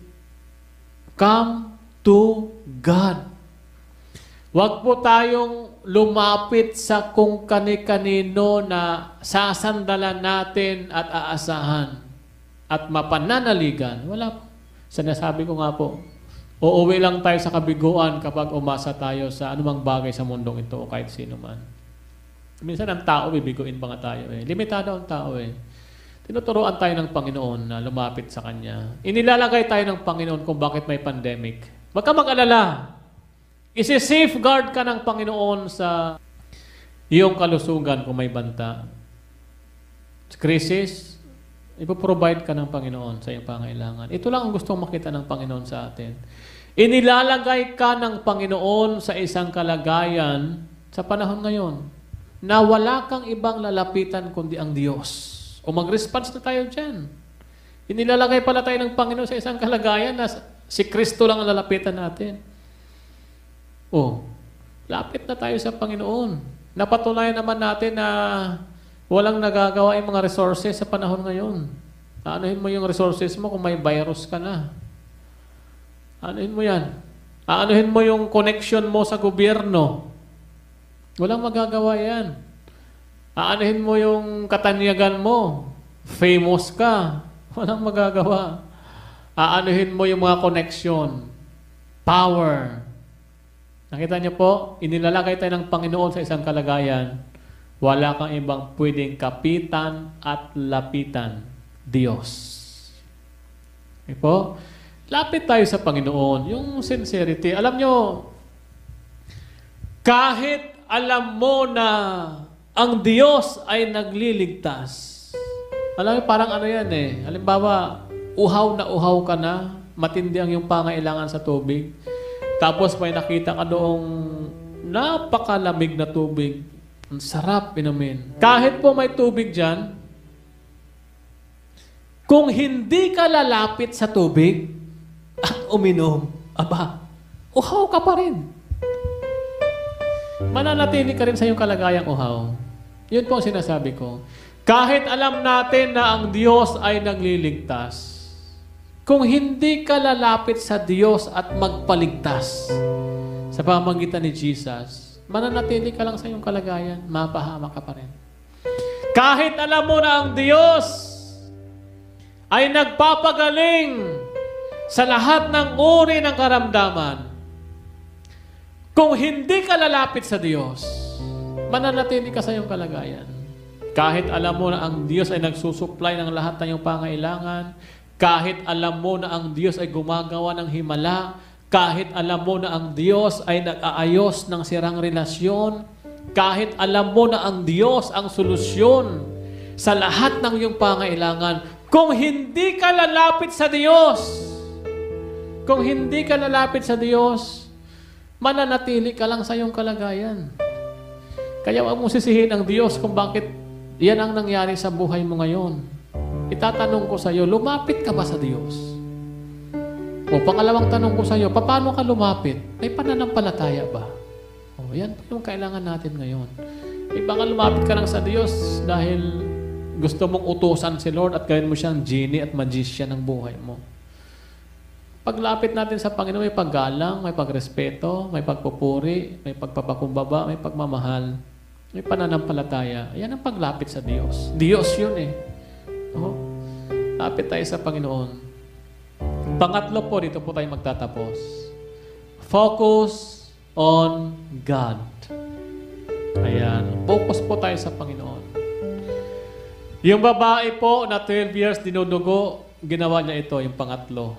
Come to God. Huwag po tayong lumapit sa kung kani-kanino na sasandalan natin at aasahan at mapananaligan. Wala po. Sinasabi ko nga po, uuwi lang tayo sa kabiguan kapag umasa tayo sa anumang bagay sa mundong ito o kahit sino man. Minsan ang tao, bibiguin pa nga tayo eh. Limitado ang tao eh. Tinuturuan tayo ng Panginoon na lumapit sa Kanya. Inilalagay tayo ng Panginoon kung bakit may pandemic. Huwag ka mag-alala. Isi-safeguard ka ng Panginoon sa iyong kalusugan kung may banta. Crisis, ipoprovide ka ng Panginoon sa iyong pangailangan. Ito lang ang gustong makita ng Panginoon sa atin. Inilalagay ka ng Panginoon sa isang kalagayan sa panahon ngayon na wala kang ibang lalapitan kundi ang Diyos. O mag-response na tayo dyan. Inilalagay pala tayo ng Panginoon sa isang kalagayan na si Kristo lang ang lalapitan natin. O, lapit na tayo sa Panginoon. Napatunayan naman natin na walang nagagawa yung mga resources sa panahon ngayon. Aanuhin mo yung resources mo kung may virus ka na. Aanuhin mo yan. Aanuhin mo yung connection mo sa gobyerno. Walang magagawa yan. Aanuhin mo yung katanyagan mo. Famous ka. Walang magagawa. Aanuhin mo yung mga connection. Power. Nakita niyo po, inilalagay tayo ng Panginoon sa isang kalagayan. Wala kang ibang pwedeng kapitan at lapitan. Diyos. Okay po? Lapit tayo sa Panginoon. Yung sincerity. Alam nyo, kahit alam mo na ang Diyos ay nagliligtas, Alam mo, parang ano yan eh. Halimbawa, uhaw na uhaw ka na, matindi ang yung pangailangan sa tubig. Tapos may nakita ka doong napakalamig na tubig. Ang sarap inumin. Kahit po may tubig dyan, kung hindi ka lalapit sa tubig at uminom, aba, uhaw ka pa rin. Mananatili ka rin sa iyong kalagayang uhaw. Yun po ang sinasabi ko. Kahit alam natin na ang Diyos ay nagliligtas, kung hindi ka lalapit sa Diyos at magpaligtas sa pamamagitan ni Jesus, mananatili ka lang sa iyong kalagayan, mapahama ka pa rin. Kahit alam mo na ang Diyos ay nagpapagaling sa lahat ng uri ng karamdaman, kung hindi ka lalapit sa Diyos, mananatili ka sa iyong kalagayan. Kahit alam mo na ang Diyos ay nagsusupply ng lahat ng iyong pangailangan, kahit alam mo na ang Diyos ay gumagawa ng himala, kahit alam mo na ang Diyos ay nag-aayos ng sirang relasyon, kahit alam mo na ang Diyos ang solusyon sa lahat ng iyong pangailangan, kung hindi ka lalapit sa Diyos, kung hindi ka lalapit sa Diyos, mananatili ka lang sa iyong kalagayan. Kaya huwag mong sisihin ang Diyos kung bakit yan ang nangyari sa buhay mo ngayon. Itatanong ko sa iyo, lumapit ka ba sa Diyos? O pangalawang tanong ko sa iyo, paano ka lumapit? May pananampalataya ba? O yan po yung kailangan natin ngayon. May baka lumapit ka lang sa Diyos dahil gusto mong utusan si Lord at gawin mo siyang genie at magician ng buhay mo. Paglapit natin sa Panginoon, may paggalang, may pagrespeto, may pagpupuri, may pagpapakumbaba, may pagmamahal, may pananampalataya. Yan ang paglapit sa Diyos. Diyos yun eh. No? Lapit tayo sa Panginoon. Pangatlo po, dito po tayo magtatapos. Focus on God. Ayan. Focus po tayo sa Panginoon. Yung babae po na twelve years dinudugo, ginawa niya ito, yung pangatlo.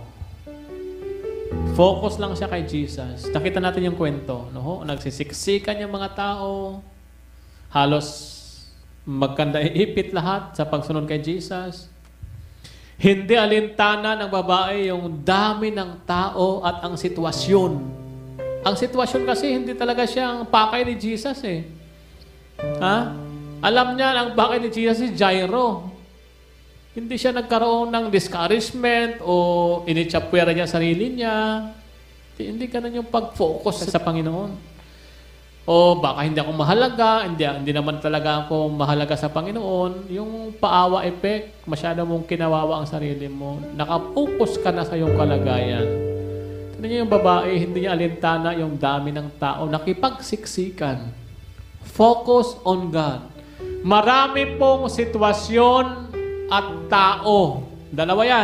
Focus lang siya kay Jesus. Nakita natin yung kwento. No? Nagsisiksikan yung mga tao. Halos magkanda-ipit lahat sa pagsunod kay Jesus. Hindi alintana ng babae yung dami ng tao at ang sitwasyon. Ang sitwasyon kasi hindi talaga siyang pakay ni Jesus eh. Ha? Alam niya ang bakit ni Jesus si Jairo. Hindi siya nagkaroon ng discouragement o initsapwera niya sarili niya. Hindi ka na yung pag-focus sa Panginoon. O baka hindi ako mahalaga, hindi, hindi naman talaga ako mahalaga sa Panginoon. Yung paawa effect, masyado mong kinawawa ang sarili mo. Nakapokus ka na sa iyong kalagayan. Tignan niyo yung babae, hindi niya alintana yung dami ng tao. Nakipagsiksikan. Focus on God. Marami pong sitwasyon at tao. Dalawa yan.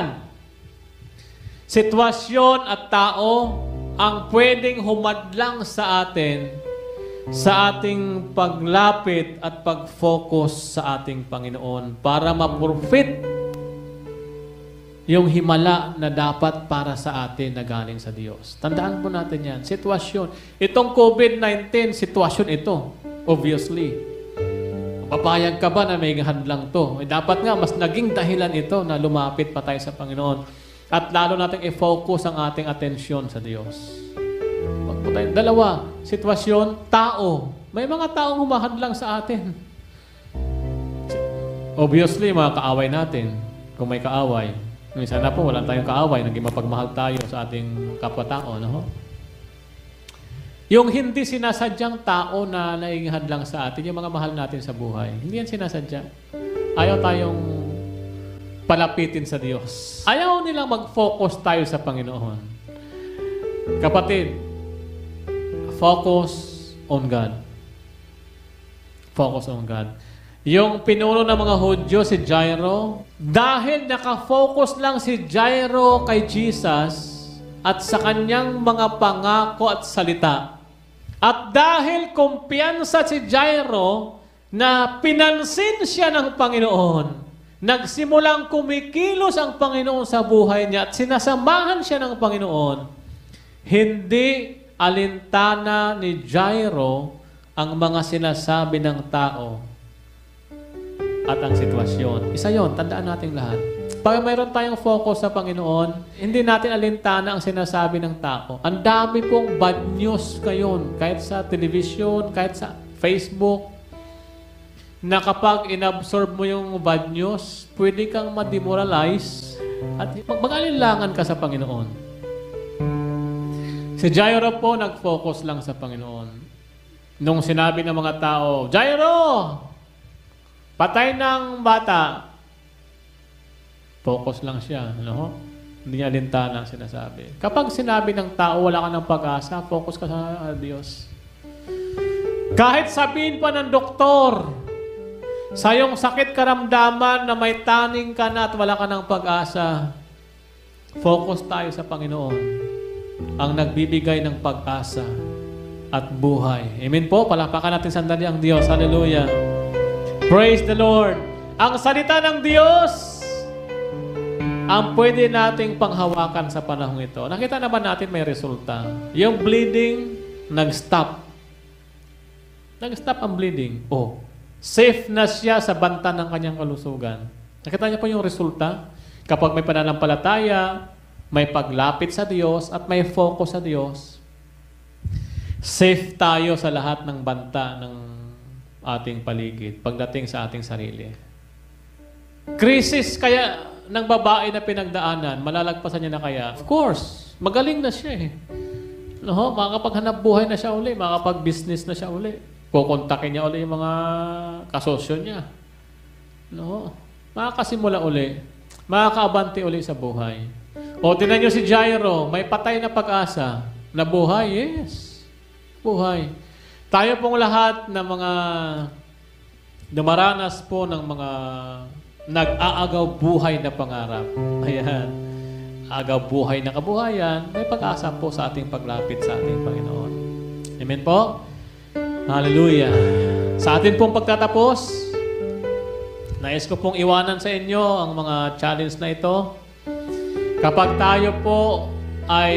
Sitwasyon at tao ang pwedeng humadlang sa atin sa ating paglapit at pag-focus sa ating Panginoon para ma-profit yung himala na dapat para sa atin na galing sa Diyos. Tandaan po natin yan. Sitwasyon. Itong COVID nineteen, sitwasyon ito. Obviously. Papayag ka ba na may hadlang to? Eh, dapat nga, mas naging dahilan ito na lumapit pa tayo sa Panginoon. At lalo natin i-focus ang ating atensyon sa Diyos. Wag po tayo. Dalawa, sitwasyon, tao. May mga taong humahadlang sa atin. Obviously, mga kaaway natin. Kung may kaaway. Minsan na po, wala tayong kaaway. Naging mapagmahal tayo sa ating kapwa-tao. No? Yung hindi sinasadyang tao na naihadlang sa atin, yung mga mahal natin sa buhay, hindi yan sinasadya. Ayaw tayong palapitin sa Diyos. Ayaw nilang mag-focus tayo sa Panginoon. Kapatid, focus on God. Focus on God. Yung pinuno ng mga Hudyo, si Jairo, dahil nakafocus lang si Jairo kay Jesus at sa kanyang mga pangako at salita, at dahil kumpiyansa si Jairo na pinansin siya ng Panginoon, nagsimulang kumikilos ang Panginoon sa buhay niya at sinasamahan siya ng Panginoon, hindi alintana ni Jairo ang mga sinasabi ng tao. at ang sitwasyon. Isa yon, tandaan natin lahat. Pag mayroon tayong focus sa Panginoon, hindi natin alintana ang sinasabi ng tao. Ang dami pong bad news ngayon, kahit sa television, kahit sa Facebook, na kapag inabsorb mo yung bad news, pwede kang ma-demoralize at mag-alinlangan ka sa Panginoon. Si Jairo po, nag-focus lang sa Panginoon. Nung sinabi ng mga tao, Jairo! Patay ng bata. Focus lang siya. No? Hindi niya alintana ang sinasabi. Kapag sinabi ng tao, wala ka ng pag-asa, focus ka sa Diyos. Kahit sabihin pa ng doktor, sa iyong sakit karamdaman na may taning ka na at wala ka ng pag-asa, focus tayo sa Panginoon, ang nagbibigay ng pag-asa at buhay. Amen po? Palakpakan natin sandali ang Diyos. Hallelujah. Praise the Lord. Ang salita ng Diyos ang pwede nating panghawakan sa panahon ito. Nakita naman natin may resulta. Yung bleeding, nag-stop. Nag-stop ang bleeding. Oh, safe na siya sa banta ng kanyang kalusugan. Nakita niyo po yung resulta? Kapag may pananampalataya, may paglapit sa Diyos, at may focus sa Diyos, safe tayo sa lahat ng banta ng ating paligid pagdating sa ating sarili. Krisis kaya ng babae na pinagdaanan, malalagpasan niya na kaya? Of course, magaling na siya eh. No, makakapaghanap buhay na siya uli, makakapag-business na siya uli. Kukontakin niya uli yung mga kasosyo niya. No, makakasimula uli. Makakaabante uli sa buhay. O, tinan niyo si Jairo, may patay na pag-asa. Na buhay, yes. Buhay. Tayo pong lahat na mga dumaranas po ng mga nag-aagaw buhay na pangarap. Ayan. Agaw buhay na kabuhayan, may pag-asa po sa ating paglapit sa ating Panginoon. Amen po? Hallelujah. Sa atin pong pagtatapos, nais ko pong iwanan sa inyo ang mga challenge na ito. Kapag tayo po ay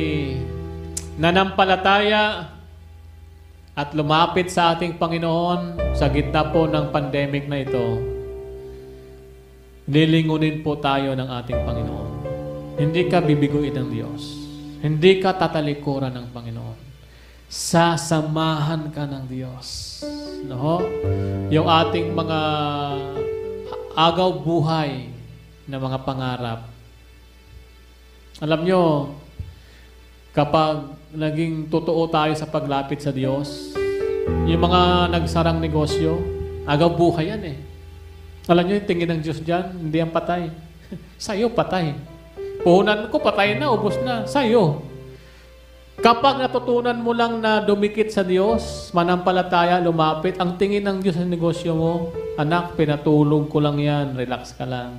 nanampalataya at lumapit sa ating Panginoon sa gitna po ng pandemic na ito, lilingunin po tayo ng ating Panginoon. Hindi ka bibiguin ng Diyos. Hindi ka tatalikuran ng Panginoon. Sasamahan ka ng Diyos. No? Yung ating mga agaw buhay na mga pangarap. Alam nyo, kapag naging totoo tayo sa paglapit sa Diyos, yung mga nagsarang negosyo, agaw buhay yan eh. Alam nyo yung tingin ng Diyos dyan, hindi yan patay. Sa'yo, patay. Puhunan ko, patay na, ubos na. Sa'yo. Kapag natutunan mo lang na dumikit sa Diyos, manampalataya, lumapit, ang tingin ng Diyos sa negosyo mo, anak, pinatulog ko lang yan, relax ka lang.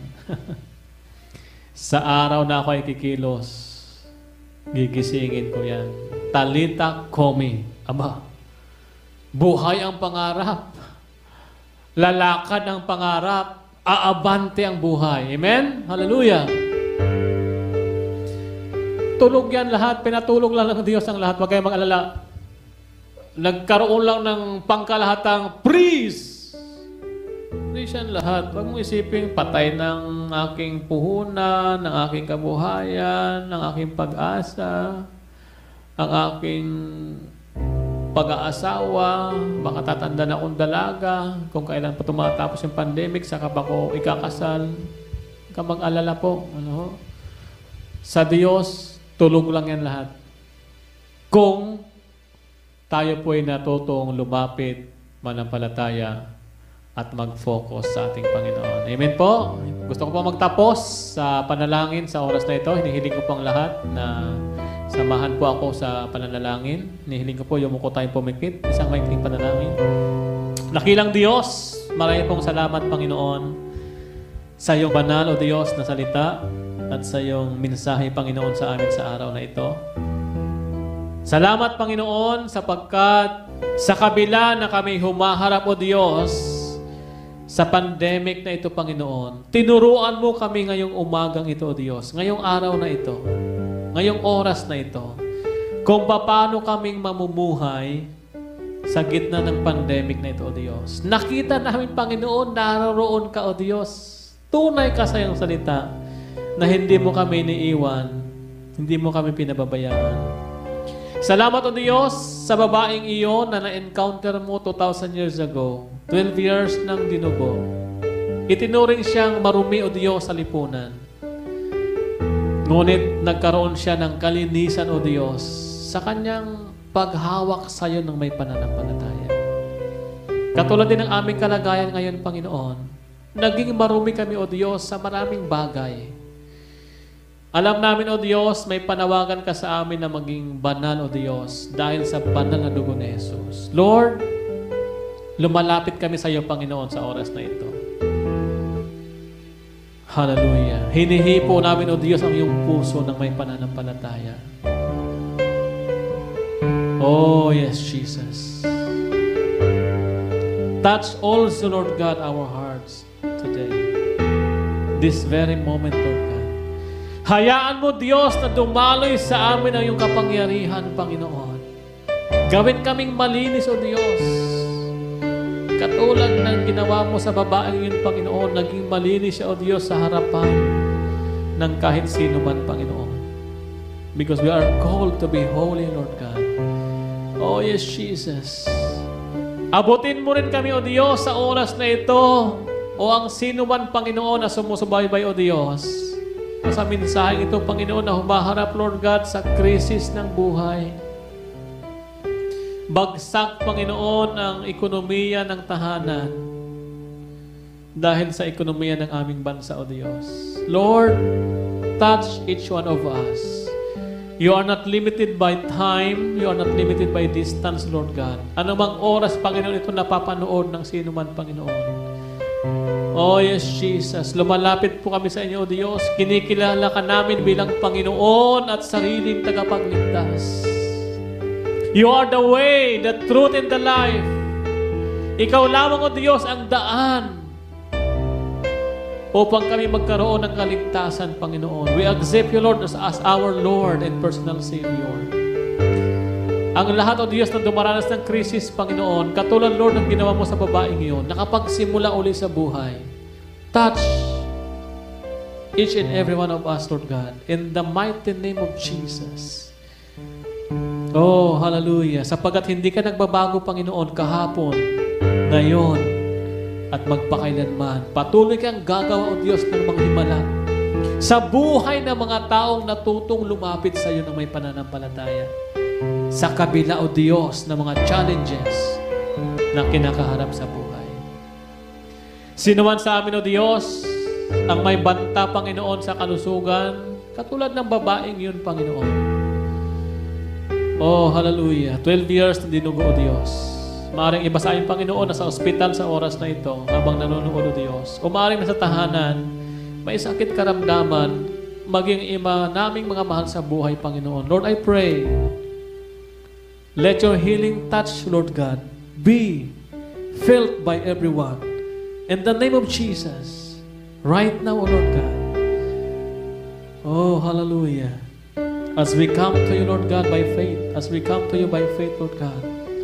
Sa araw na ako ay kikilos, gigisingin ko yan. Talita komi. Aba, buhay ang pangarap. Lalakad ang pangarap, aabante ang buhay. Amen? Hallelujah. Tulog yan lahat, pinatulog lang ng Diyos ang lahat. Huwag kayong mag-alala. Nagkaroon lang ng pangkalahatang praise. Praise yan lahat. Huwag mo isipin, patay ng aking puhunan, ng aking kabuhayan, ng aking pag-asa, ang aking pag-aasawa, baka tatanda na akong dalaga, kung kailan pa tumatapos yung pandemic, saka ba ko ikakasal. Huwag ka mag-alala po. Ano? Sa Diyos, tulog lang yan lahat. Kung tayo po ay natutong lumapit, manampalataya, at mag-focus sa ating Panginoon. Amen po? Gusto ko po magtapos sa panalangin sa oras na ito. Hinihiling ko po ang lahat na samahan po ako sa pananalangin. Hinihiling ko po yumuko tayong pumikit. Isang maikling panalangin. Nakilang Diyos, maraming pong salamat, Panginoon, sa iyong banal o Diyos na salita at sa iyong mensahe, Panginoon, sa amin sa araw na ito. Salamat, Panginoon, sapagkat sa kabila na kami humaharap, o Diyos, sa pandemic na ito, Panginoon, tinuruan mo kami ngayong umagang ito, o Diyos, ngayong araw na ito, ngayong oras na ito, kung paano kaming mamumuhay sa gitna ng pandemic na ito, O Diyos. Nakita namin, Panginoon, naroon ka, O Diyos. Tunay ka sa iyong salita na hindi mo kami iniiwan, hindi mo kami pinababayaan. Salamat, O Diyos, sa babaeng iyon na na-encounter mo two thousand years ago, twelve years ng dinugo. Itinuring siyang marumi, O Diyos, sa lipunan. Ngunit nagkaroon siya ng kalinisan, O Diyos, sa kanyang paghawak sa iyo ng may pananampalataya. Katulad din ng aming kalagayan ngayon, Panginoon, naging marumi kami, O Diyos, sa maraming bagay. Alam namin, O Diyos, may panawagan ka sa amin na maging banal, O Diyos, dahil sa banal na dugo ni Jesus. Lord, lumalapit kami sa iyo, Panginoon, sa oras na ito. Hallelujah. Hinihipo namin, O Diyos, ang iyong puso ng may pananampalataya. Oh, yes, Jesus. Touch also, Lord God, our hearts today. This very moment, Lord God. Hayaan mo, Diyos, na dumaloy sa amin ang iyong kapangyarihan, Panginoon. Gawin kaming malinis, O Diyos. Katulad ng ginawa mo sa babaeng yun, Panginoon, naging malinis siya, O Diyos, sa harapan ng kahit sino man, Panginoon. Because we are called to be holy, Lord God. Oh, yes, Jesus. Abutin mo rin kami, O Diyos, sa oras na ito, o ang sino man, Panginoon, na sumusubaybay, O Diyos, o sa mensaheng ito, Panginoon, na humaharap, Lord God, sa krisis ng buhay. Bagsak, Panginoon, ang ekonomiya ng tahanan dahil sa ekonomiya ng aming bansa, O Diyos. Lord, touch each one of us. You are not limited by time. You are not limited by distance, Lord God. Anumang oras, Panginoon, ito napapanood ng sino man, Panginoon. Oh, yes, Jesus. Lumalapit po kami sa inyo, O Diyos. Kinikilala ka namin bilang Panginoon at sariling tagapagligtas. You are the way, the truth, and the life. Ikaw lamang, O Diyos, ang daan upang kami magkaroon ng kaligtasan, Panginoon. We accept you, Lord, as, as our Lord and personal Savior. Ang lahat, O Diyos, na dumaranas ng krisis, Panginoon, katulad, Lord, ng ginawa mo sa babaeng iyon, nakapagsimula uli sa buhay. Touch each and every one of us, Lord God, in the mighty name of Jesus. Oh, hallelujah. Sapagat hindi ka nagbabago, Panginoon, kahapon, ngayon, at magpakailanman. Patuloy kang gagawa, O Diyos, ng mga himala sa buhay ng mga taong natutong lumapit sa iyo ng may pananampalataya. Sa kabila, O Diyos, ng mga challenges na kinakaharap sa buhay. Sino man sa amin, O Diyos, ang may banta, Panginoon, sa kalusugan, katulad ng babaeng yun, Panginoon. Oh, hallelujah. twelve years na dinugo, O Diyos. Maaring iba sa aming Panginoon na sa ospital sa oras na ito habang nanonood, O Diyos. O maaring nasa tahanan, may sakit karamdaman, maging ima naming mga mahal sa buhay, Panginoon. Lord, I pray, let your healing touch, Lord God, be felt by everyone. In the name of Jesus, right now, O Lord God. Oh, hallelujah. As we come to you, Lord God, by faith, as we come to you by faith, Lord God,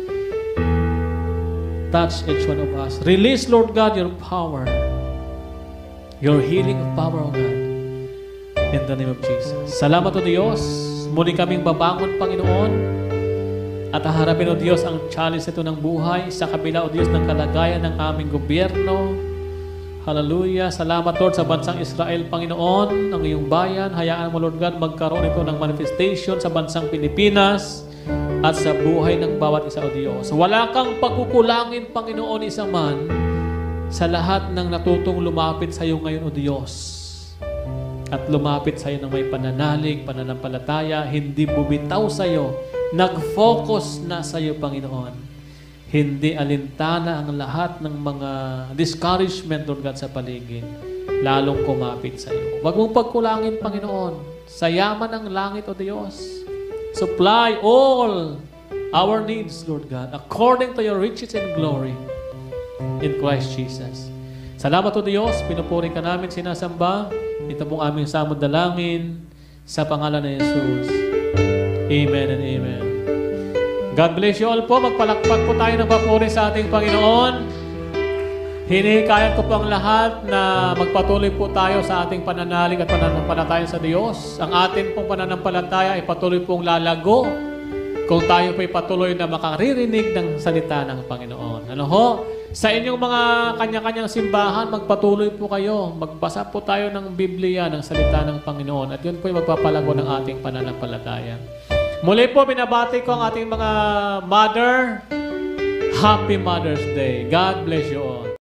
touch each one of us. Release, Lord God, your power, your healing power, O God, in the name of Jesus. Salamat, O Diyos. Muli kaming babangon, Panginoon, at haharapin, O Diyos, ang challenge ito ng buhay sa kabila, O Diyos, ng kalagayan ng aming gobyerno. Hallelujah. Salamat, Lord, sa bansang Israel, Panginoon, ang iyong bayan. Hayaan mo, Lord God, magkaroon ito ng manifestation sa bansang Pilipinas at sa buhay ng bawat isa, O Diyos. Wala kang pagkukulangin, Panginoon, isa man sa lahat ng natutong lumapit sa iyo ngayon, O Diyos. At lumapit sa iyo ng may pananalig, pananampalataya, hindi bumitaw sa iyo, nag-focus na sa iyo, Panginoon. Hindi alintana ang lahat ng mga discouragement, Lord God, sa paligid. Lalong kumapit sa iyo. Huwag mong pagkulangin, Panginoon. Sa yaman ng langit, O Diyos. Supply all our needs, Lord God, according to your riches and glory in Christ Jesus. Salamat, O Diyos. Pinupuri ka namin, sinasamba. Ito pong aming samod dalangin sa pangalan ni Jesus. Amen and amen. God bless you all po. Magpalakpak po tayo ng papuri sa ating Panginoon. Hinihikayat ko po ang lahat na magpatuloy po tayo sa ating pananalig at pananampalataya sa Diyos. Ang atin pong pananampalataya ay patuloy pong lalago kung tayo po'y patuloy na makaririnig ng salita ng Panginoon. Ano ho? Sa inyong mga kanya-kanyang simbahan, magpatuloy po kayo. Magbasa po tayo ng Biblia, ng salita ng Panginoon. At yun po'y magpapalago ng ating pananampalataya. Muli po, binabati ko ang ating mga mother. Happy Mother's Day. God bless you all.